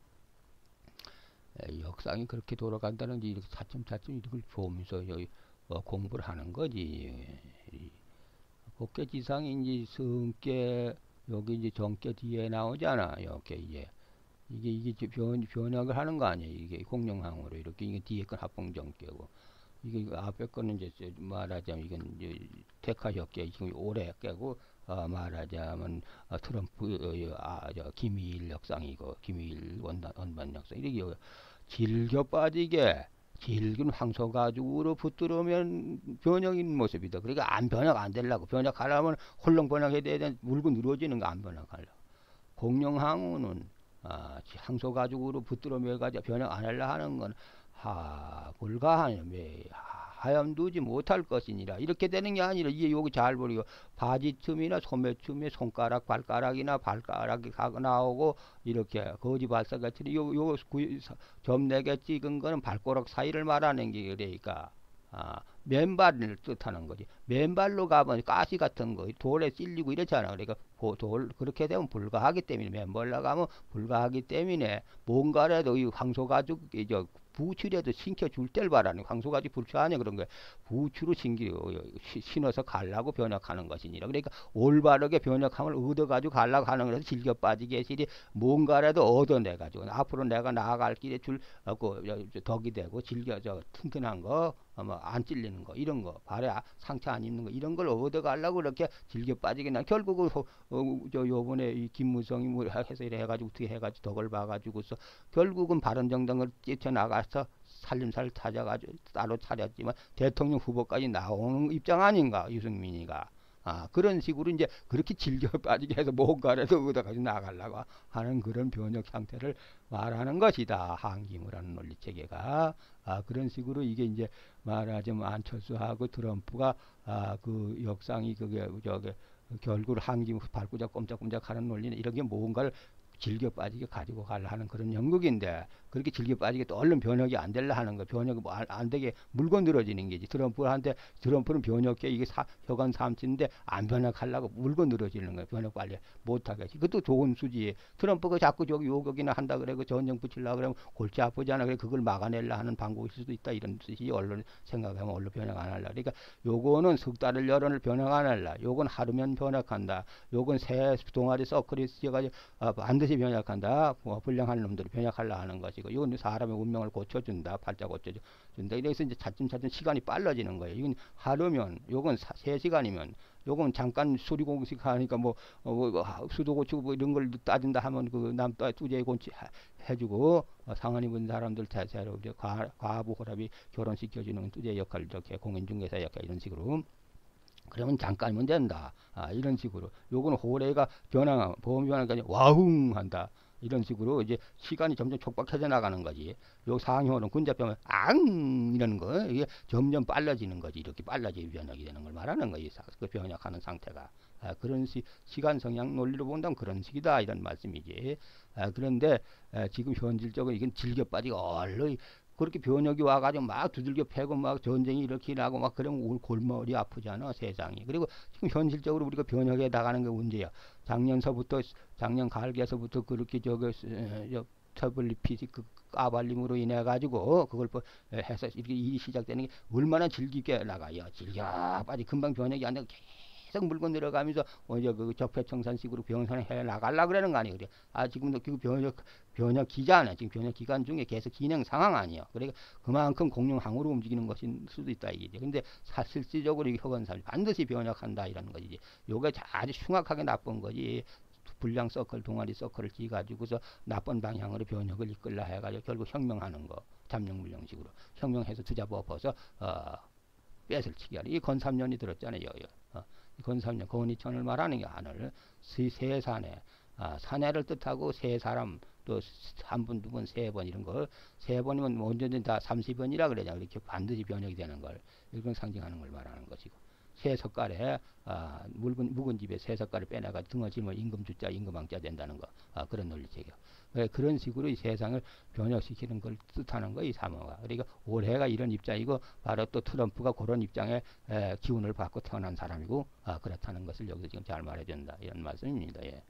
역상이 그렇게 돌아간다는 게 이렇게 차츰차츰 이걸 보면서 공부를 하는 거지. 법계지상이 이제 성계 여기 이제 정계 뒤에 나오잖아. 이렇게 이게 변혁을 하는 거 아니에요. 이게 공룡항으로 이렇게 이게 뒤에 건 합봉정계고 이게 앞에 거는 이제 말하자면 이건 이제 테카혁계 지금 오래 깨고 말하자면 트럼프 김일 역상이고 김일 원반 역상 이렇게 질겨 빠지게 질긴 황소 가죽으로 붙들으면 변형인 모습이다. 그러니까 안 변형 안 되려고 변형하려면 홀렁 변형해야 돼. 물고 늘어지는 거 안 변형하려고. 공룡항우는 황소 가죽으로 붙들어 가지고 변형 안 하려 하는 건 불가하면 하염두지 못할 것이니라. 이렇게 되는 게 아니라 이게 여기 잘 보리고 바지춤이나 소매춤에 손가락 발가락이나 발가락이 나오고 이렇게 거지 발사같이 요 점 4개 찍은 거는 발가락 사이를 말하는 게 그러니까 맨발을 뜻하는 거지. 맨발로 가면 가시 같은 거 돌에 찔리고 이렇잖아. 그러니까 돌 그렇게 되면 불가하기 때문에 맨발로 가면 불가하기 때문에 뭔가라도 이 황소가죽 저 부추라도 신켜줄 때를 바라는 황소가죽 부추 아니야 그런 거야. 부추로 신어서 가려고 변혁하는 것이니라. 그러니까 올바르게 변혁함을 얻어가지고 가려고 하는 거라서 질겨 빠지게 시리 뭔가라도 얻어내가지고 앞으로 내가 나아갈 길에 줄 덕이 되고 질겨 튼튼한 거 안 찔리는 거 이런 거 발에 상처 안 입는 거 이런 걸 얻어가려고 이렇게 질겨 빠지게 나 결국은 저 요번에 이 김무성이 뭐 해서 이래 해가지고 어떻게 해가지고 덕을 봐가지고서 결국은 바른정당을 뛰쳐나가서 살림살 찾아가지고 따로 차렸지만 대통령 후보까지 나오는 입장 아닌가 유승민이가. 그런 식으로 이제 그렇게 질겨 빠지게 해서 뭔가라도 얻어가지고 나가려고 하는 그런 변혁 상태를 말하는 것이다. 한기무라는 논리체계가. 그런 식으로 이게 이제 말하자면 안철수하고 트럼프가 그 역상이 그게 저게 결국 한기무 발구자 꼼짝꼼짝 하는 논리는 이런 게 뭔가를 질겨 빠지게 가지고 가려 하는 그런 연극인데 그렇게 질겨 빠지게 또 얼른 변혁이 안 되려 하는 거 변혁이 뭐 안 되게 물건 늘어지는 게지 트럼프는 변혁계 이게 혈관 삼치인데 안 변혁하려고 물건 늘어지는 거야 변혁 빨리 못하게 그것도 좋은 수지 트럼프가 자꾸 저기 요격이나 한다 그래 그 전쟁 붙이려고 그러면 골치 아프잖아 그래 그걸 막아내려 하는 방법일 수도 있다 이런 뜻이 언론 생각하면 언론 변혁 안 할라 그러니까 요거는 석 달을 여론을 변혁 안 할라 요건 하루면 변혁한다 요건 새 동아리 서클이 쓰여가지고 반드시 변혁한다. 불량한 놈들을 변혁하려 하는 것이고, 이건 사람의 운명을 고쳐준다. 발작 고쳐준다. 이래서 이제 차츰차츰 시간이 빨라지는 거예요. 이건 하루면, 요건 3시간이면, 요건 잠깐 수리공식 하니까 수도 고치고 뭐 이런 걸 따진다 하면 그 남따 뚜제 고치 해주고, 상한 입은 사람들 대체로 이제 과부 호랍이 결혼시켜주는 뚜제 역할, 이렇게 공인중개사 역할 이런 식으로. 그러면 잠깐이면 된다. 이런 식으로. 요거는 호래가 변화하면, 보험이 변화하니까 와흥 한다. 이런 식으로 이제 시간이 점점 촉박해져 나가는 거지. 요 상효는 군자병은 앙! 이러는 거. 이게 점점 빨라지는 거지. 이렇게 빨라지게 변혁이 되는 걸 말하는 거지. 그 변혁하는 상태가. 그런 시간 성향 논리로 본다면 그런 식이다. 이런 말씀이지. 그런데 지금 현실적으로 이건 질겨 빠지고 얼른 그렇게 변혁이 와가지고 막 두들겨 패고 막 전쟁이 이렇게 나고 막 그러면 골머리 아프잖아 세상이. 그리고 지금 현실적으로 우리가 변혁해 나가는 게 문제야. 작년 가을에서부터 그렇게 터블리피지 그 까발림으로 인해 가지고 그걸 해서 이렇게 일이 시작되는 게 얼마나 질기게 나가요. 질겨 빠지 금방 변혁이 안 되고 계속 물건 내려가면서 그 적폐청산식으로 병선을 해 나가려고 그러는 거 아니에요. 그래. 지금도 그 변혁 기자는 지금 변혁 기간 중에 계속 진행 상황 아니에요. 그러니까 그만큼 공룡항으로 움직이는 것일 수도 있다 이게. 근데 실질적으로 혁언사를 반드시 변혁한다 이런 거지. 요게 아주 흉악하게 나쁜 거지. 불량 서클 동아리 서클을 찌 가지고서 나쁜 방향으로 변혁을 이끌라 해가지고 결국 혁명하는 거. 잠룡물령식으로 혁명해서 투잡 엎어서 뺏을 치기 하는 이 건삼년이 들었잖아요. 건삼년 건이천을 말하는 게 하늘 세산에 사내를 뜻하고 세 사람 또 한 분, 두 분, 세 번 이런 걸 세 번이면 언제든 다 30번이라 그러냐 이렇게 반드시 변혁이 되는 걸 이런 상징하는 걸 말하는 것이고 새 석갈에 묵은 집에 새 석갈을 빼내가 등어지면 임금주자 임금왕자 된다는 거 그런 논리체계야. 그런 식으로 이 세상을 변혁시키는 걸 뜻하는 거 이 사모가. 그러니까 올해가 이런 입장이고 바로 또 트럼프가 그런 입장에 기운을 받고 태어난 사람이고 그렇다는 것을 여기서 지금 잘 말해준다 이런 말씀입니다. 예.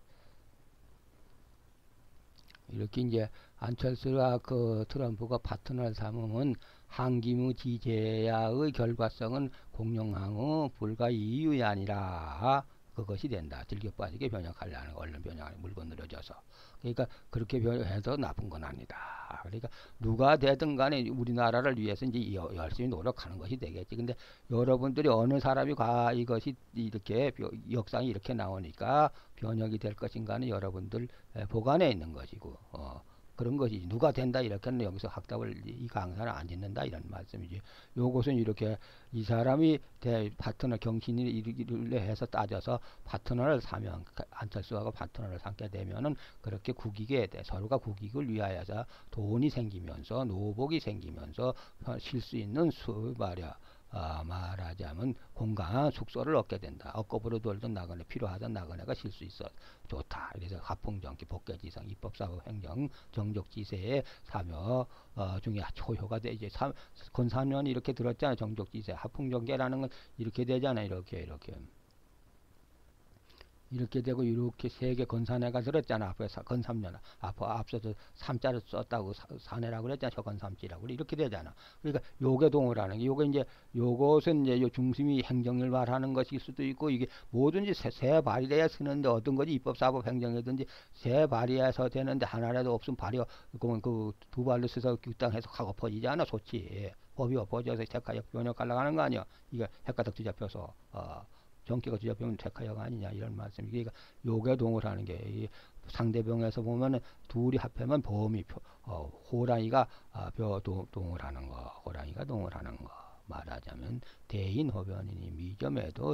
이렇게 이제 안철수와 그 트럼프가 파트너를 삼으면 한기무 지제야의 결과성은 공룡항의 불가 이유이 아니라 그것이 된다. 질겨 빠지게 변혁하려는 얼른 변혁하는 물건 늘어져서. 그러니까 그렇게 변혁해서 나쁜 건 아니다. 그러니까 누가 되든 간에 우리나라를 위해서 이제 열심히 노력하는 것이 되겠지. 근데 여러분들이 어느 사람이 이것이 이렇게 역상이 이렇게 나오니까 변혁이 될 것인가는 여러분들 보관에 있는 것이고 그런 것이 누가 된다 이렇게는 여기서 학답을 이 강사는 안 짓는다 이런 말씀이지. 요것은 이렇게 이 사람이 파트너 경신을 해서 따져서 파트너를 사면 안철수하고 파트너를 삼게 되면은 그렇게 국익에 서로가 국익을 위하여서 돈이 생기면서 노복이 생기면서 쉴 수 있는 말이야. 말하자면 공간 숙소를 얻게 된다. 억겁으로 돌던 나그네 필요하던 나그네가 실 수 있어 좋다. 그래서 하풍정기 법계지상 입법사법행정 정족지세의 사묘 중에 초효가 되지. 건사면이 이렇게 들었잖아. 정족지세 하풍정계라는 건 이렇게 되잖아. 이렇게 되고 이렇게 세 개 건사내가 들었잖아. 앞에 건삼년 앞서서 삼자를 썼다고 사내라고 그랬잖아. 저건삼지라고 이렇게 되잖아. 그러니까 요게 동을 하는 게 요게 이제 요것은 이제 요 중심이 행정을 말하는 것일 수도 있고 이게 뭐든지 세 발의해야 쓰는데 어떤 거지 입법사법 행정이든지 세 발의해서 되는데 하나라도 없으면 발의 그두 발로 써서 규땅 해석하고 퍼지지 않아. 좋지. 법이 엎어져서 택하역 변역하려고 하는 거 아니야. 이게 핵가닥 뒤잡혀서 정기가 뒤잡히면 택하역 아니냐 이런 말씀이. 그러니까 요게 동을 하는 게 상대병에서 보면은 둘이 합하면 범위 호랑이가 동을 하는 거, 호랑이가 동을 하는 거. 말하자면 대인호변이니 미점에도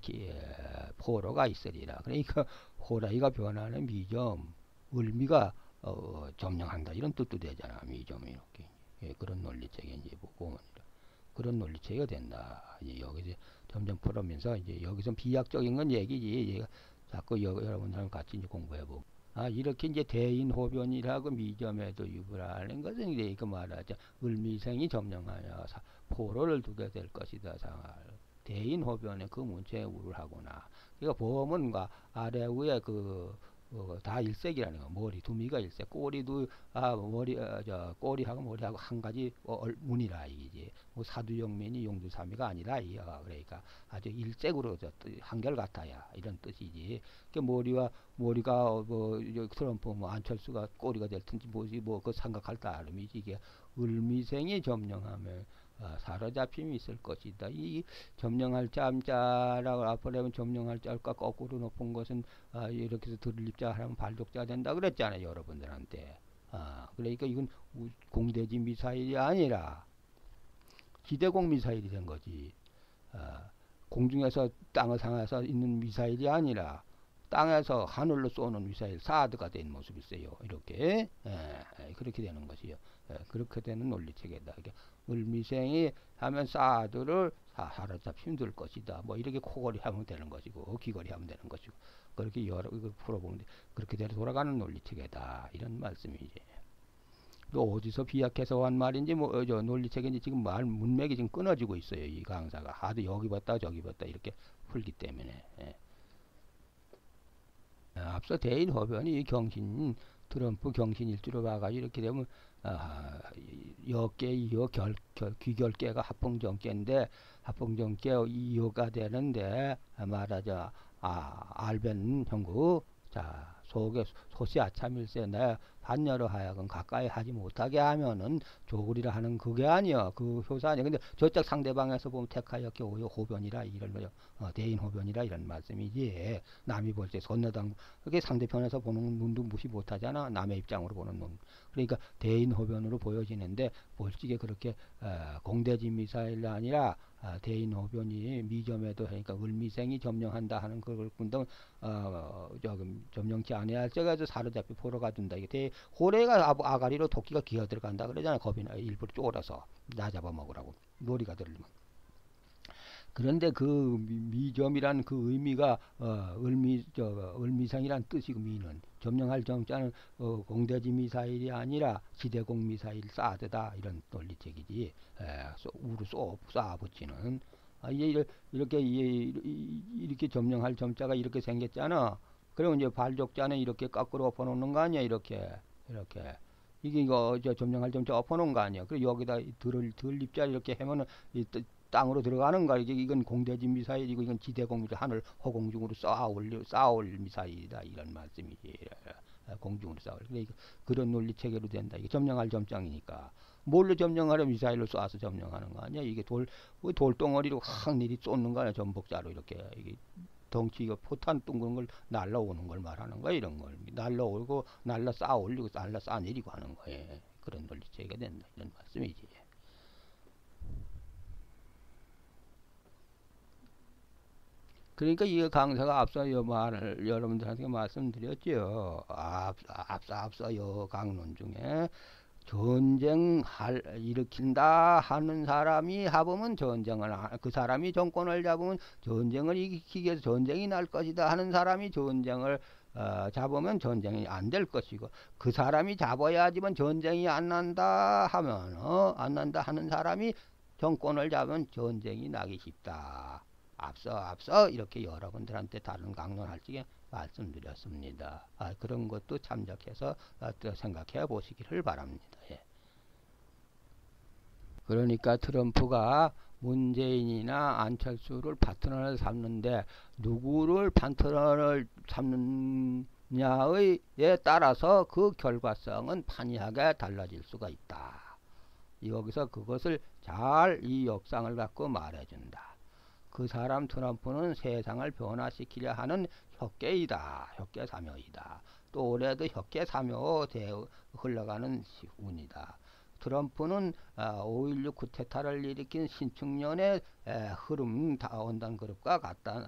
포로가 있으리라. 그러니까 호랑이가 변하는 미점, 을미가 점령한다 이런 뜻도 되잖아. 미점이 이렇게. 그런 논리책에 이제 보면 그런 논리체가 된다. 이제 여기서 점점 풀어면서 이제 여기서 비약적인 건 얘기지. 얘가 자꾸 여러분들하고 같이 이제 공부해보고. 이렇게 이제 대인호변이라고 미점에도 유불하는 것은 이제 그 말하자 을미생이 점령하여 포로를 두게 될 것이다. 대인호변에 그 문체에 우를 하거나. 그러니까 범은과 아래 위에 다 일색이라는 거. 머리 두미가 일색, 꼬리도 꼬리하고 머리하고 한 가지 문이라 이게 사두영민이 용두삼이가 아니라 그러니까 아주 일색으로 한결 같아야 이런 뜻이지. 그 머리가 트럼프 안철수가 꼬리가 될 텐지 뭐지 그 생각할 따름이지. 이게 을미생이 점령하면 사로잡힘이 있을 것이다. 이 점령할 자자라고 앞으로 하면 점령할 자가 거꾸로 높은 것은 이렇게 해서 들립자 하면 발족자 된다 그랬잖아요 여러분들한테. 그러니까 이건 공대지 미사일이 아니라 기대공 미사일이 된 거지. 공중에서 땅을 향해서 있는 미사일이 아니라 땅에서 하늘로 쏘는 미사일 사드가 된 모습이 있어요. 이렇게 그렇게 되는 것이요. 그렇게 되는 논리체계다. 을미생이 하면 사드를 사로잡히면 될 것이다. 뭐 이렇게 코걸이 하면 되는 것이고 귀걸이 하면 되는 것이고 그렇게 여러 이걸 풀어보는데 그렇게 되려 돌아가는 논리체계다. 이런 말씀이지. 또 어디서 비약해서 한 말인지 논리체계인지 지금 말 문맥이 지금 끊어지고 있어요. 이 강사가 하도 여기 봤다 저기 봤다 이렇게 풀기 때문에. 앞서 대인호변이 경신 트럼프 경신일주로 봐가지고 이렇게 되면 역계 이어 귀결계가 합봉정계인데 합봉정계 이어가 되는데 말하자 알벤 형구 자 속에 소시 아참일세 내 반여로 하여금 가까이 하지 못하게 하면은 조울이라 하는 그게 아니야. 그 효사 아니야. 근데 저쪽 상대방에서 보면 택하였게 오요 호변이라 이런 거죠. 대인 호변이라 이런 말씀이지. 남이 볼 때 건너당 그게 상대편에서 보는 눈도 무시 못하잖아. 남의 입장으로 보는 눈. 그러니까 대인 호변으로 보여지는데 볼지게 그렇게 공대지 미사일이 아니라 대인 호변이 미점에도 하니까 을미생이 점령한다 하는 그걸 군등 점령치 않아야 할 적에서 사로잡혀 포로가 된다. 이게 호래가 아가리로 도끼가 기어 들어간다 그러잖아. 겁이나 일부러 쫄아서 나 잡아먹으라고 놀이가 들으면. 그런데 그 미점이란 그 의미가 을미상이란 뜻이고 미는 점령할 정자는 공대지 미사일이 아니라 지대공 미사일 사드다 이런 논리책이지. 우로 쏴 붙이는 이렇게 점령할 점자가 이렇게 생겼잖아. 그러면 이제 발족자는 이렇게 거꾸로 엎어놓는 거 아니야. 이렇게 이게 이거 점령할 점자 엎어놓은 거 아니야. 그리고 여기다 들립자 이렇게 하면은 땅으로 들어가는 거. 이건 공대지 미사일이고 이건 지대공 미사일 하늘 허공중으로 쏴올 미사일이다 이런 말씀이지. 공중으로 쏴올. 그러니까 그런 논리 체계로 된다. 이게 점령할 점장이니까. 뭘로 점령하려 미사일로 쏴서 점령하는 거 아니야. 이게 돌덩어리로 확일이 쏟는 거 아니야. 전복자로 이렇게 이게 덩치 포탄 둥근 걸 날라오는 걸 말하는 거야. 이런 걸 날라오고 날라 쌓아 올리고 날라 쌓아 내리고 하는 거예요. 그런 논리 체계가 된다 이런 말씀이지. 그러니까 이 강사가 앞서 말을 여러분들한테 말씀드렸죠. 앞서 요 강론 중에 일으킨다 하는 사람이 합으면 그 사람이 정권을 잡으면 전쟁을 일으키기 위해서 전쟁이 날 것이다 하는 사람이 전쟁을 잡으면 전쟁이 안 될 것이고, 그 사람이 잡아야지만 전쟁이 안 난다 하면 안 난다 하는 사람이 정권을 잡으면 전쟁이 나기 쉽다. 앞서 이렇게 여러분들한테 다른 강론할 적에 말씀드렸습니다. 그런 것도 참작해서 또 생각해 보시기를 바랍니다. 예. 그러니까 트럼프가 문재인이나 안철수를 파트너를 삼는데 누구를 파트너를 삼느냐에 따라서 그 결과성은 판이하게 달라질 수가 있다. 여기서 그것을 잘 이 역상을 갖고 말해준다. 그 사람 트럼프는 세상을 변화시키려 하는 혁계사묘이다. 또 올해도 혁계사묘 흘러가는 운이다. 트럼프는 5.16 쿠데타를 일으킨 신축년의 흐름 온단 그룹과 같단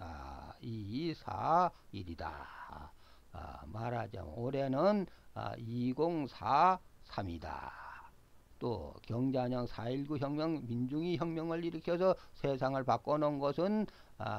2241이다. 말하자면 올해는 2043이다. 또 경자년 4.19 혁명, 민중이 혁명을 일으켜서 세상을 바꿔놓은 것은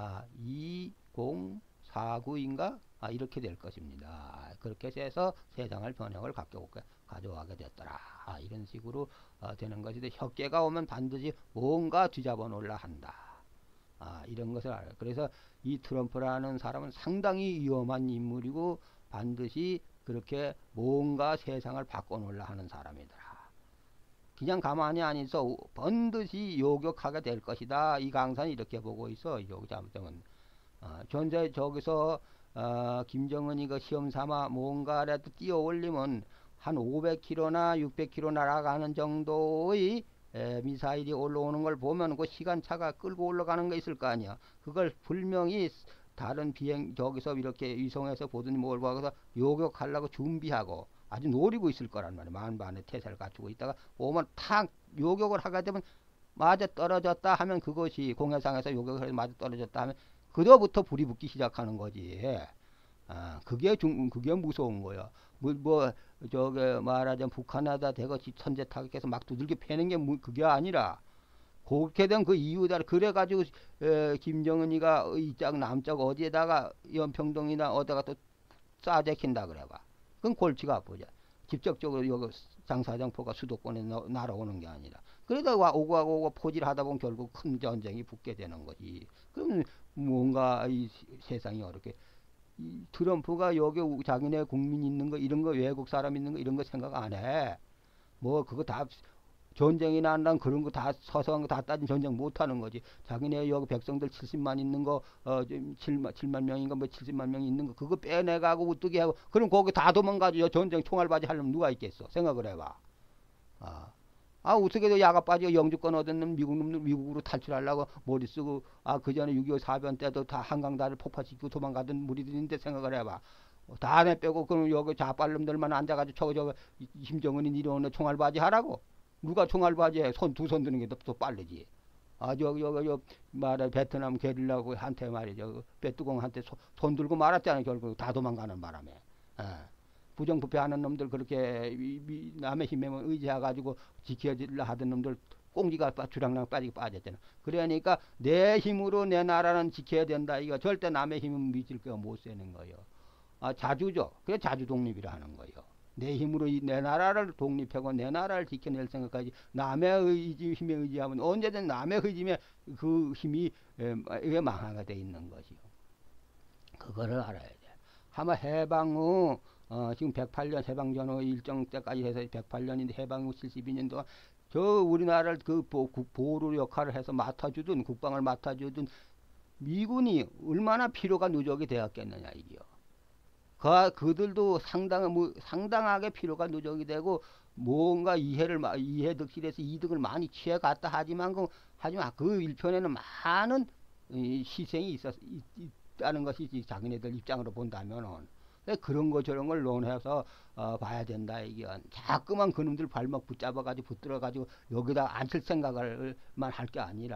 2049인가? 이렇게 될 것입니다. 그렇게 해서 세상을 번영을 가져가게 됐더라. 이런 식으로 되는 것인데, 혁계가 오면 반드시 뭔가 뒤잡아 놓으려 한다. 이런 것을 알아요. 그래서 이 트럼프라는 사람은 상당히 위험한 인물이고 반드시 그렇게 뭔가 세상을 바꿔놓으려 하는 사람이더라. 그냥 가만히 안 있어 반드시 요격하게 될 것이다. 이 강사는 이렇게 보고 있어. 여기 잘못되면 현재 저기서 김정은이 그 시험 삼아 뭔가라도 띄어 올리면 한 500km나 600km 날아가는 정도의 미사일이 올라오는 걸 보면 그 시간차가 끌고 올라가는 거 있을 거 아니야. 그걸 분명히 다른 저기서 이렇게 위성에서 보더니 뭘 봐서 요격하려고 준비하고 아주 노리고 있을 거란 말이야. 만반의 태세를 갖추고 있다가 오면 탁 요격을 하게 되면 맞아 떨어졌다 하면, 그것이 공해상에서 요격을 해서 맞아 떨어졌다 하면 그때부터 불이 붙기 시작하는 거지. 그게 무서운 거야. 저기 말하자면 북한에다 대거 선제 타격해서 막 두들겨 패는 게 그게 아니라, 그렇게 된 그 이유다. 그래가지고 김정은이가 이쪽 남쪽 어디에다가 연평동이나 어디다가 또 쏴제킨다 그래봐. 그건 골치가 아프죠. 직접적으로 여기 장사정포가 수도권에 날아오는 게 아니라. 그러다 오고 포질하다 보면 결국 큰 전쟁이 붙게 되는 거지. 그럼 뭔가 이 세상이 어렵게, 이 트럼프가 여기 자기네 국민 있는 거, 이런 거, 외국 사람 있는 거, 이런 거 생각 안 해. 뭐 그거 다 전쟁이 난다는 그런 거 다 서서한 거 다 따진 전쟁 못 하는 거지. 자기네 여기 백성들 70만 있는 거, 7만 명인가 뭐 70만 명 있는 거, 그거 빼내가고 어떻게 하고, 그럼 거기 다 도망가죠. 전쟁 총알바지 하려면 누가 있겠어? 생각을 해봐. 어떻게든 야가 빠지고 영주권 얻은 놈 미국으로 탈출하려고 머리 쓰고, 그 전에 6.25 사변 때도 다 한강다리를 폭파시키고 도망가던 무리들인데 생각을 해봐. 다 내빼고 그럼 여기 자빨놈들만 앉아가지고 저거 김정은이 이러는 총알바지 하라고? 누가 총알바지에 두 손 드는 게 더 빠르지. 여기 말해 베트남 게릴라고 한테 말이죠. 배뚜공한테 손 들고 말았잖아요. 결국 다 도망가는 바람에. 부정부패하는 놈들, 그렇게 남의 힘에 의지해가지고 지켜지려 하던 놈들 꽁지가 주랑랑 빠지게 빠졌잖아. 그러니까 내 힘으로 내 나라는 지켜야 된다. 이거 절대 남의 힘은 믿을 거 못 쓰는 거예요. 자주죠. 그래 자주 독립이라 하는 거예요. 내 힘으로 내 나라를 독립하고 내 나라를 지켜낼 생각까지 남의 힘에 의지하면 언제든 남의 힘에 그 힘이 망하게 돼 있는 것이요. 그거를 알아야 돼. 아마 해방 후 지금 108년 해방 전후 일정 때까지 해서 108년인데 해방 후 72년 동안 저 우리나라를 그 보루 역할을 해서 맡아주든 국방을 맡아주든 미군이 얼마나 필요가 누적이 되었겠느냐 이게요. 그들도 상당하게 필요가 누적이 되고 뭔가 이해득실해서 이득을 많이 취해갔다 하지만 그 일편에는 많은 희생이 있다는 것이 자기네들 입장으로 본다면은 그런 거 저런 걸 논해서 봐야 된다. 이게 자꾸만 그놈들 발목 붙잡아가지고 붙들어가지고 여기다 앉힐 생각을만 할 게 아니라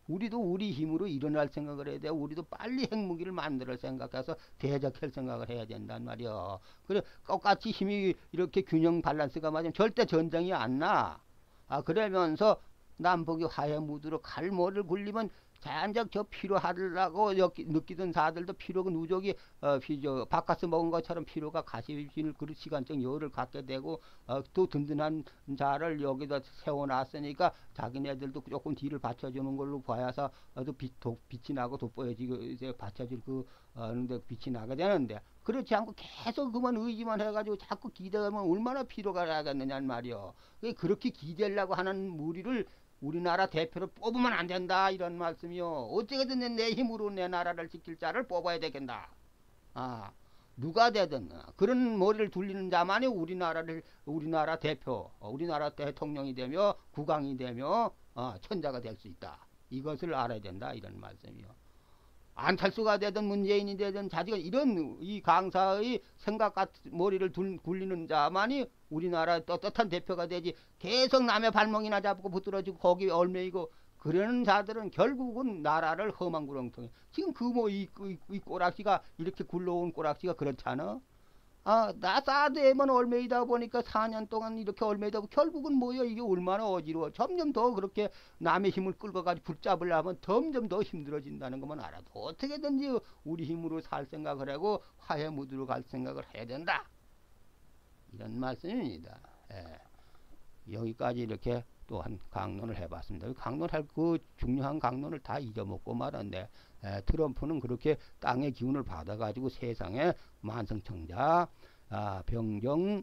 우리도 우리 힘으로 일어날 생각을 해야 돼. 우리도 빨리 핵무기를 만들 생각해서 대적할 생각을 해야 된단 말이야. 그래 똑같이 힘이 이렇게 균형 밸런스가 맞으면 절대 전쟁이 안 나. 그러면서 남북이 화해 무드로 칼모를 굴리면 자연적 저 피로하려고 느끼던 사들도 피로가 누적이 바카스 먹은 것처럼 피로가 가시질 그 시간적 여유를 갖게 되고 또 든든한 자를 여기다 세워놨으니까 자기네들도 조금 뒤를 받쳐주는 걸로 봐야서 또 빛이 나고 돋보여지고 이제 받쳐줄 근데 빛이 나게 되는데 그렇지 않고 계속 그만 의지만 해가지고 자꾸 기대하면 얼마나 피로가 나겠느냐는 말이요. 그렇게 기대려고 하는 무리를 우리나라 대표를 뽑으면 안 된다 이런 말씀이요. 어떻게든 내 힘으로 내 나라를 지킬 자를 뽑아야 되겠다. 누가 되든 그런 머리를 둘리는 자만이 우리나라 대표, 우리나라 대통령이 되며 국왕이 되며 천자가 될 수 있다. 이것을 알아야 된다 이런 말씀이요. 안철수가 되든 문재인이 되든 자기가 이런 이 강사의 생각 같은 머리를 굴리는 자만이 우리나라 떳떳한 대표가 되지 계속 남의 발목이나 잡고 붙들어지고 거기 얽매이고 그러는 자들은 결국은 나라를 험한구렁텅이 지금 이 꼬락지가 이렇게 굴러온 꼬락지가 그렇잖아. 나 사드에만 얽매이다 보니까 4년 동안 이렇게 얽매이다 보고 결국은 뭐야 이게 얼마나 어지러워. 점점 더 그렇게 남의 힘을 끌고 가지고 붙잡으려면 점점 더 힘들어진다는 것만 알아도 어떻게든지 우리 힘으로 살 생각을 하고 화해 무드로 갈 생각을 해야 된다. 이런 말씀입니다. 여기까지 이렇게 또한 강론을 해봤습니다. 강론할 그 중요한 강론을 다 잊어먹고 말았는데 트럼프는 그렇게 땅의 기운을 받아가지고 세상에 만성청자, 병정,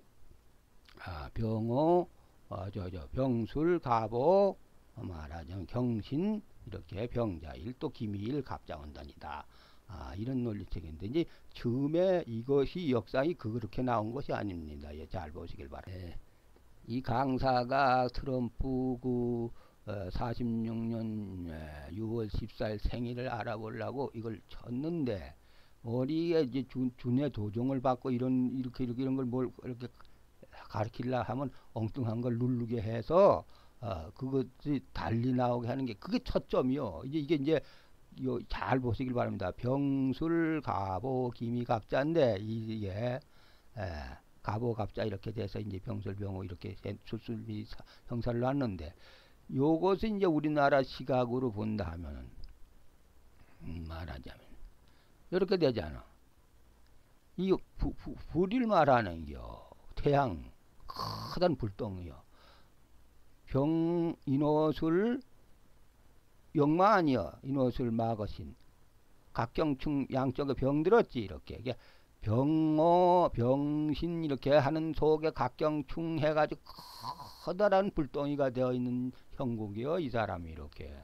병호, 병술, 가보, 말하자면 경신 이렇게 병자일 또 기미일 갑자원단이다. 이런 논리책인데 이제 처음에 이것이 역사이 그렇게 나온 것이 아닙니다. 잘 보시길 바랍니다. 이 강사가 트럼프 46년 6월 14일 생일을 알아보려고 이걸 쳤는데 머리에 이제 준의 도종을 받고 이렇게 이런 걸 뭘 이렇게 가르치려 하면 엉뚱한 걸 누르게 해서 그것이 달리 나오게 하는 게 그게 초점이요. 이게 이제 잘 보시길 바랍니다. 병술 가보 기미갑자인데 이게 가보갑자 이렇게 돼서 이제 병술병호 이렇게 수술비 형사를 놨는데 요것은 이제 우리나라 시각으로 본다 하면은 말하자면 이렇게 되잖아. 이 불을 말하는겨. 태양 크단 불덩이요. 인호술 영마 아니여. 인호술 마거신 각경충 양쪽에 병 들었지 이렇게. 병호, 병신 이렇게 하는 속에 각경충 해가지고 커다란 불덩이가 되어 있는 형국이요. 이 사람이 이렇게.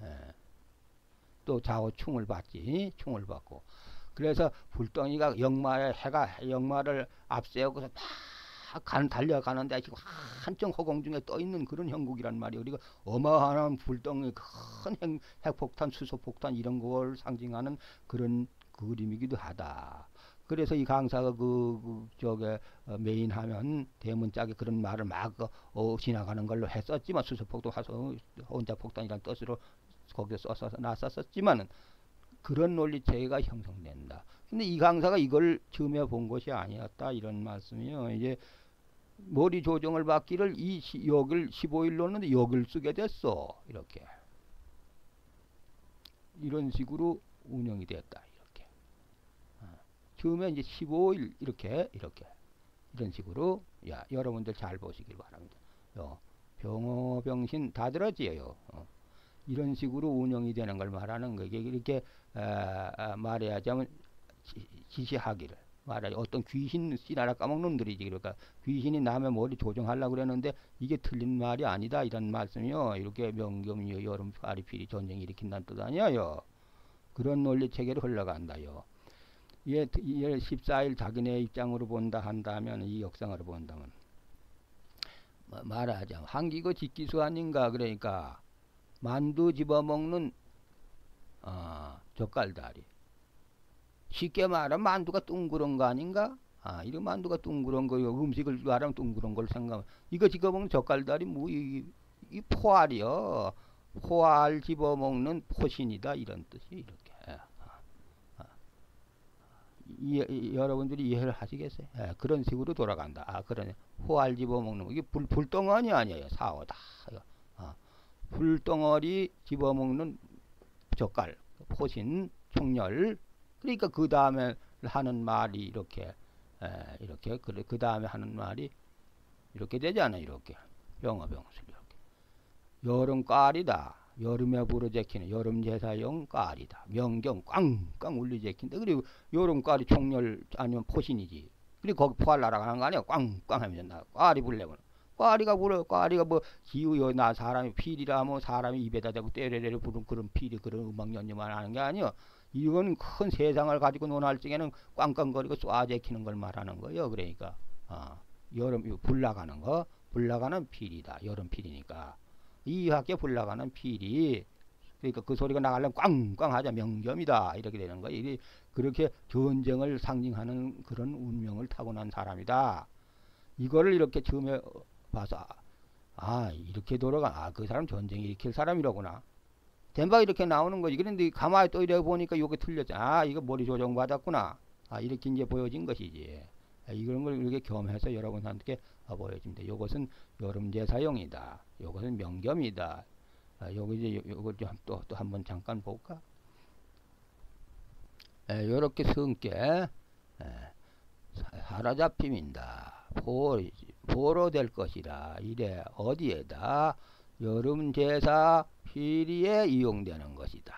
또 좌우충을 받지. 충을 받고. 그래서 불덩이가 해가 영마를 앞세우고서 막 달려가는데 지금 한쪽 허공 중에 떠 있는 그런 형국이란 말이에요. 우리가 어마어마한 불덩이, 큰 핵폭탄, 수소폭탄 이런 걸 상징하는 그런 그림이기도 하다. 그래서 이 강사가 메인 하면 대문짝에 그런 말을 막 지나가는 걸로 했었지만 수소폭탄, 혼자폭탄이라는 뜻으로 거기서 써서 놨었지만은 그런 논리체계가 형성된다. 근데 이 강사가 이걸 처음에 본 것이 아니었다 이런 말씀이요. 이제 머리 조정을 받기를 여길 15일 놓는데 여길 쓰게 됐어. 이렇게 이런 식으로 운영이 됐다. 이렇게 처음에 이제 15일 이렇게 이런 식으로 여러분들 잘 보시길 바랍니다. 병호 병신 다 들었지요. 이런 식으로 운영이 되는 걸 말하는 거예요. 이렇게 말해야자면 지시하기를 말하자. 어떤 귀신 씨나라 까먹는 놈들이지. 그러니까 귀신이 남의 머리 조정하려고 그랬는데 이게 틀린 말이 아니다 이런 말씀이요. 이렇게 명경요 여름 파리피리 전쟁 일으킨다는 뜻 아니에요. 그런 논리 체계로 흘러간다요. 얘 14일 자기네 입장으로 본다 한다면 이 역상으로 본다면 말하자면 한기고 직기수 아닌가. 그러니까 만두 집어먹는 젓갈다리. 쉽게 말하면 만두가 둥그런 거 아닌가? 이거 만두가 둥그런 거요. 음식을 말하면 둥그런 걸 생각하면 이거 집어먹는 젓갈다리 이 포알이요. 포알 집어먹는 포신이다 이런 뜻이 이렇게. 여러분들이 이해를 하시겠어요? 그런 식으로 돌아간다. 그러네. 포알 집어먹는 거. 이게 불덩어리 아니에요. 사어다. 불덩어리 집어먹는 젓갈, 포신, 총열. 그러니까 그 다음에 하는 말이 이렇게, 이렇게, 그 다음에 하는 말이 이렇게 되잖아요. 이렇게. 병어병술, 이렇게. 여름깔이다. 여름에 부러제키는 여름제사용 깔이다. 명경 꽝꽝 울리제킨다. 그리고 여름깔이 총열 아니면 포신이지. 그리고 거기 포알 날아가는 거 아니야. 꽝꽝 하면서 나 꽈리 불려면 꽈리가 불어. 꽈리가 뭐 기우요 나 사람이 필이라 뭐 사람이 입에다 대고 때레레레 부른 그런 필이 그런 음악 연주만 하는 게 아니요. 이건 큰 세상을 가지고 논할 적에는 꽝꽝거리고 쏴제키는 걸 말하는 거예요. 그러니까 여름 불 나가는 거, 불 나가는 필이다. 여름 필이니까. 이학에 불나가는 필이 그러니까 그 소리가 나가려면 꽝꽝 하자 명점이다 이렇게 되는 거예요. 이게 그렇게 전쟁을 상징하는 그런 운명을 타고난 사람이다. 이거를 이렇게 처음에 봐서 이렇게 돌아가 그 사람 전쟁 일으킬 사람이라구나. 된바 이렇게 나오는 거지. 그런데 가만히 또 이래 보니까 요게 틀렸잖아. 이거 머리 조정 받았구나. 이렇게 이제 보여진 것이지. 이런 걸 이렇게 겸해서 여러분한테 보여집니다. 요것은 여름제사용이다. 요것은 명겸이다. 요거 이제 요거 또 한번 잠깐 볼까? 요렇게 성께 사로잡힘이다. 보로 될 것이라. 이래 어디에다? 여름제사 피리에 이용되는 것이다.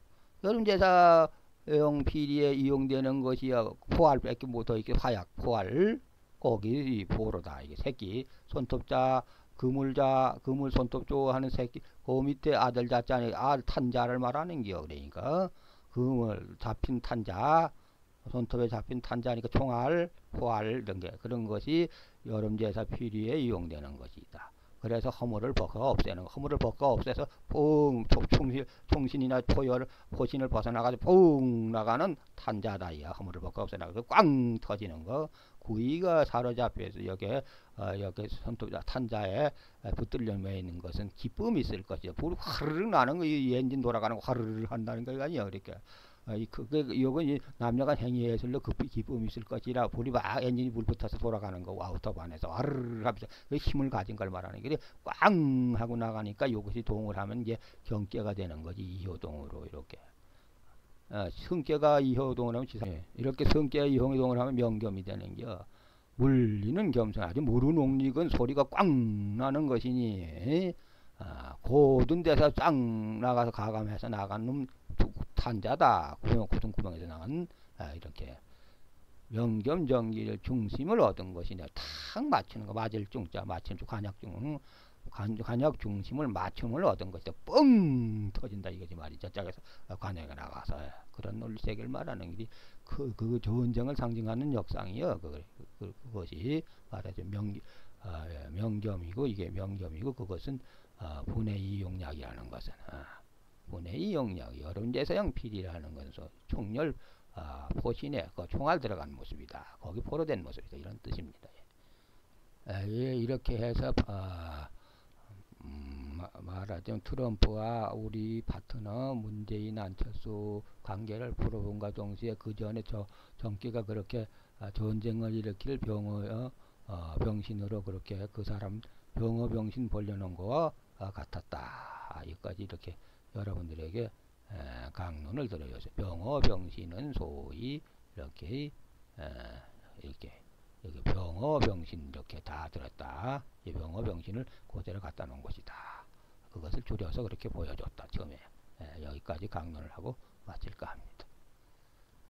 여름제사용 피리에 이용되는 것이야. 포알 뺏기 못하 이렇게 화약 포알 거기 보로다. 이게 새끼 손톱자 그물자 그물 손톱조 하는 새끼 그 밑에 아들 자자니 탄자를 말하는 기요. 그러니까 그물 잡힌 탄자 손톱에 잡힌 탄자니까 총알 포알 이런 게 그런 것이 여름제사 피리에 이용되는 것이다. 그래서 허물을 벗어 없애는 거. 허물을 벗어 없애서 뿡 총신이나 포신을 벗어나가지고 뿡 나가는 탄자다. 이야. 허물을 벗어 없애나가서 꽝 터지는 거. 구이가 사로잡혀서 여기에 손톱 탄자에 붙들려 매 있는 것은 기쁨이 있을 것이죠. 불이 화르르 나는 거, 이 엔진 돌아가는 거 화르르 한다는 거 아니에요. 이렇게. 이건 남녀가 행위예술로 기쁨이 있을 것이라 불이 막 엔진이 불 붙어서 돌아가는 거 아우터바 안에서 와르르 하면서 힘을 가진 걸 말하는 게 꽝 하고 나가니까 이것이 동을 하면 이제 경계가 되는 거지. 이효동으로 이렇게. 성계가 이효동을 하면 이렇게 성계가 이효동을 하면 명겸이 되는 게 울리는 겸손. 아주 무르농익은 소리가 꽝 나는 것이니 고든 데서 쫙 나가서 가감해서 나간 놈 탄자다. 구동구멍에서 나간 이렇게 명겸정기를 중심을 얻은 것이냐. 탁 맞추는 거. 맞을 중자 맞추는 중 관역 중심을 맞춤을 얻은 것이다. 뻥 터진다 이거지 말이죠. 저쪽에서 관역에 나가서 그런 논리세계를 말하는 게 그 전쟁을 상징하는 역상이요. 그것이 말하죠. 명겸이고 이게 명겸이고 그것은 분해 이용약이라는 것은 분해 이용약 여름제사용 필이라는 것은 총열 포신에 그 총알 들어간 모습이다. 거기 포로된 모습이다. 이런 뜻입니다. 이렇게 해서 말하자면 트럼프와 우리 파트너 문재인 안철수 관계를 풀어본과 동시에 그 전에 정기가 그렇게 전쟁을 일으킬 병신으로 그렇게 그 사람 병신 벌려놓은 거와 같았다. 여기까지 이렇게 여러분들에게 강론을 들어줬어요. 병신은 소위 이렇게 여기 병신 이렇게 다 들었다. 이 병신을 그대로 갖다 놓은 것이다. 그것을 줄여서 그렇게 보여줬다. 처음에 여기까지 강론을 하고 마칠까 합니다.